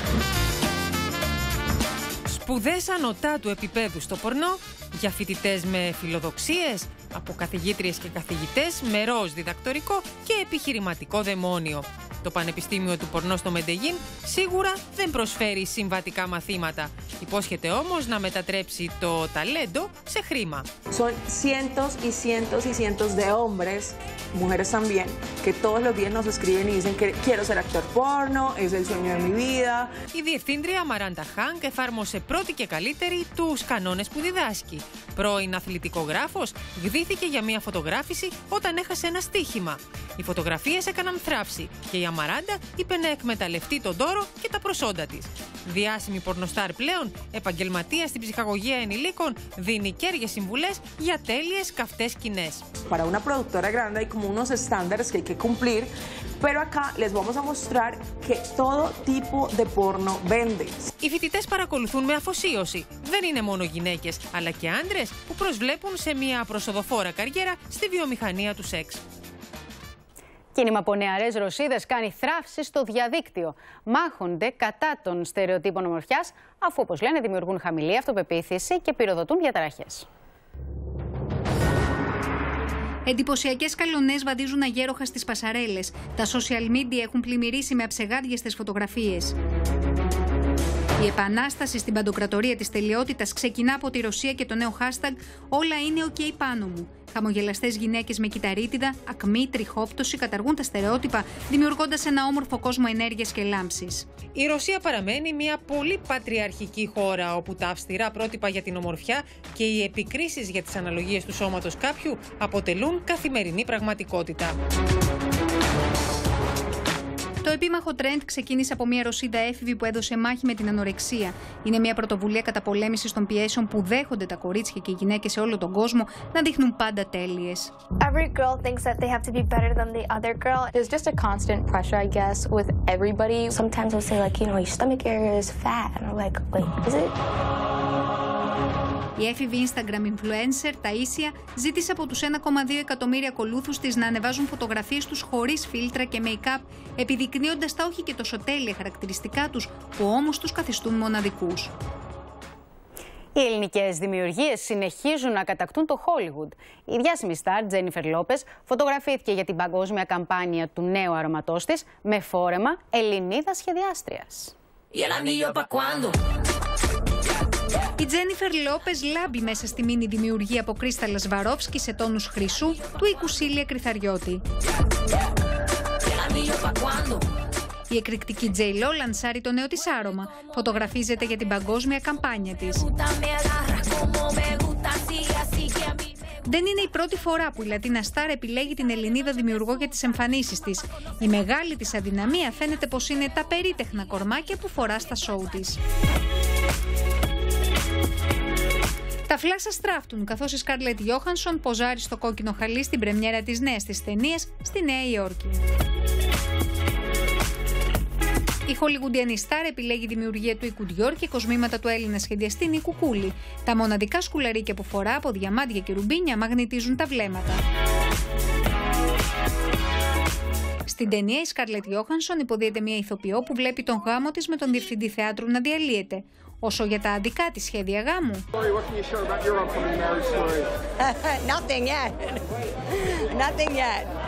Σπουδές ανωτάτου επίπεδου στο πορνό για φοιτητές με φιλοδοξίες, από καθηγήτριες και καθηγητές με ροζ διδακτορικό και επιχειρηματικό δαιμόνιο. Το Πανεπιστήμιο του Πορνό στο Μεντεγίν σίγουρα δεν προσφέρει συμβατικά μαθήματα. Υπόσχεται όμως να μετατρέψει το ταλέντο σε χρήμα. Son cientos y cientos y cientos de hombres, mujeres también, que todos los días nos escriben y dicen que quiero ser actor porno, es el sueño de mi vida. Η διευθύντρια Μαράντα Χάνκ εφάρμοσε πρώτη και καλύτερη τους κανόνες που διδάσκει. Πρώην αθλητικογράφος γδύθηκε για μια φωτογράφηση όταν έχασε ένα στοίχημα. Οι φωτογραφίες έκαναν θράψη και η Αμαράντα είπε να εκμεταλλευτεί τον δώρο και τα προσόντα της. Διάσημη πορνοστάρ πλέον, επαγγελματία στην ψυχαγωγία ενηλίκων, δίνει κέρυες συμβουλές για τέλειες καυτές σκηνές. Para una productora grande hay como unos estándares que hay que cumplir, pero acá les vamos a mostrar que todo tipo de porno vende. Οι φοιτητές παρακολουθούν με αφοσίωση. Δεν είναι μόνο γυναίκες, αλλά και άντρες που προσβλέπουν σε μια προσοδοφόρα καριέρα στη βιομηχανία του σεξ. Κίνημα από νεαρές Ρωσίδες κάνει θράψη στο διαδίκτυο. Μάχονται κατά των στερεοτύπων ομορφιάς, αφού, όπως λένε, δημιουργούν χαμηλή αυτοπεποίθηση και πυροδοτούν διαταραχές. Εντυπωσιακές καλονές βαδίζουν αγέροχα στις πασαρέλες. Τα social media έχουν πλημμυρίσει με αψεγάδιαστες φωτογραφίες. Η επανάσταση στην παντοκρατορία της τελειότητας ξεκινά από τη Ρωσία και το νέο hashtag «Όλα είναι ok πάνω μου». Χαμογελαστές γυναίκες με κυταρίτιδα, ακμή, τριχόπτωση καταργούν τα στερεότυπα, δημιουργώντας ένα όμορφο κόσμο ενέργειας και λάμψης. Η Ρωσία παραμένει μια πολύ πατριαρχική χώρα, όπου τα αυστηρά πρότυπα για την ομορφιά και οι επικρίσεις για τις αναλογίες του σώματος κάποιου αποτελούν καθημερινή πραγματικότητα. Το επίμαχο τρέντ ξεκίνησε από μια Ρωσίδα έφηβη που έδωσε μάχη με την ανορεξία. Είναι μια πρωτοβουλία καταπολέμησης των πιέσεων που δέχονται τα κορίτσια και οι γυναίκες σε όλο τον κόσμο να δείχνουν πάντα τέλειες. Every girl thinks that they have to be better than the other girl. There's just a constant pressure, I guess, with everybody. Sometimes they'll say like, you know, your stomach area is fat. And I'm like, wait, is it? Η έφηβη Instagram influencer Taisia ζήτησε από τους ένα κόμμα δύο εκατομμύρια ακολούθους της να ανεβάζουν φωτογραφίες τους χωρίς φίλτρα και make-up, επιδεικνύοντας τα όχι και τόσο τέλεια χαρακτηριστικά τους, που όμως τους καθιστούν μοναδικούς. Οι ελληνικές δημιουργίες συνεχίζουν να κατακτούν το Hollywood. Η διάσημη στάρ Τζένιφερ Λόπες φωτογραφήθηκε για την παγκόσμια καμπάνια του νέου αρωματός της με φόρεμα Ελληνίδας σχεδιάστριας. Η Τζένιφερ Λόπες λάμπει μέσα στη μίνι δημιουργία από Κρίσταλα Σβαρόφσκι σε τόνους χρυσού του οίκου Σίλια Κρυθαριώτη. Η εκρηκτική Τζέι Λο λανσάρει το νέο της άρωμα. Φωτογραφίζεται για την παγκόσμια καμπάνια της. Δεν είναι η πρώτη φορά που η Λατίνα Στάρ επιλέγει την Ελληνίδα δημιουργό για τις εμφανίσεις της. Η μεγάλη της αδυναμία φαίνεται πως είναι τα περίτεχνα κορμάκια που φορά στα σόου της. Τα φλάσσα στράφτουν, καθώς η Σκάρλετ Γιόχανσον ποζάρει στο κόκκινο χαλί στην πρεμιέρα της νέας της ταινίας στη Νέα Υόρκη. Η χολιγουντιανή στάρ επιλέγει δημιουργία του οίκου Dior και κοσμήματα του Έλληνα σχεδιαστή Νίκου Κούλη. Τα μοναδικά σκουλαρίκια που φορά από διαμάντια και ρουμπίνια μαγνητίζουν τα βλέμματα. Στην ταινία η Σκάρλετ Γιόχανσον υποδίεται μια ηθοποιό που βλέπει τον γάμο της με τον διευθυντή θεάτρου να διαλύεται. Όσο για τα αντικά της σχέδια γάμου. Nothing yet. Nothing yet.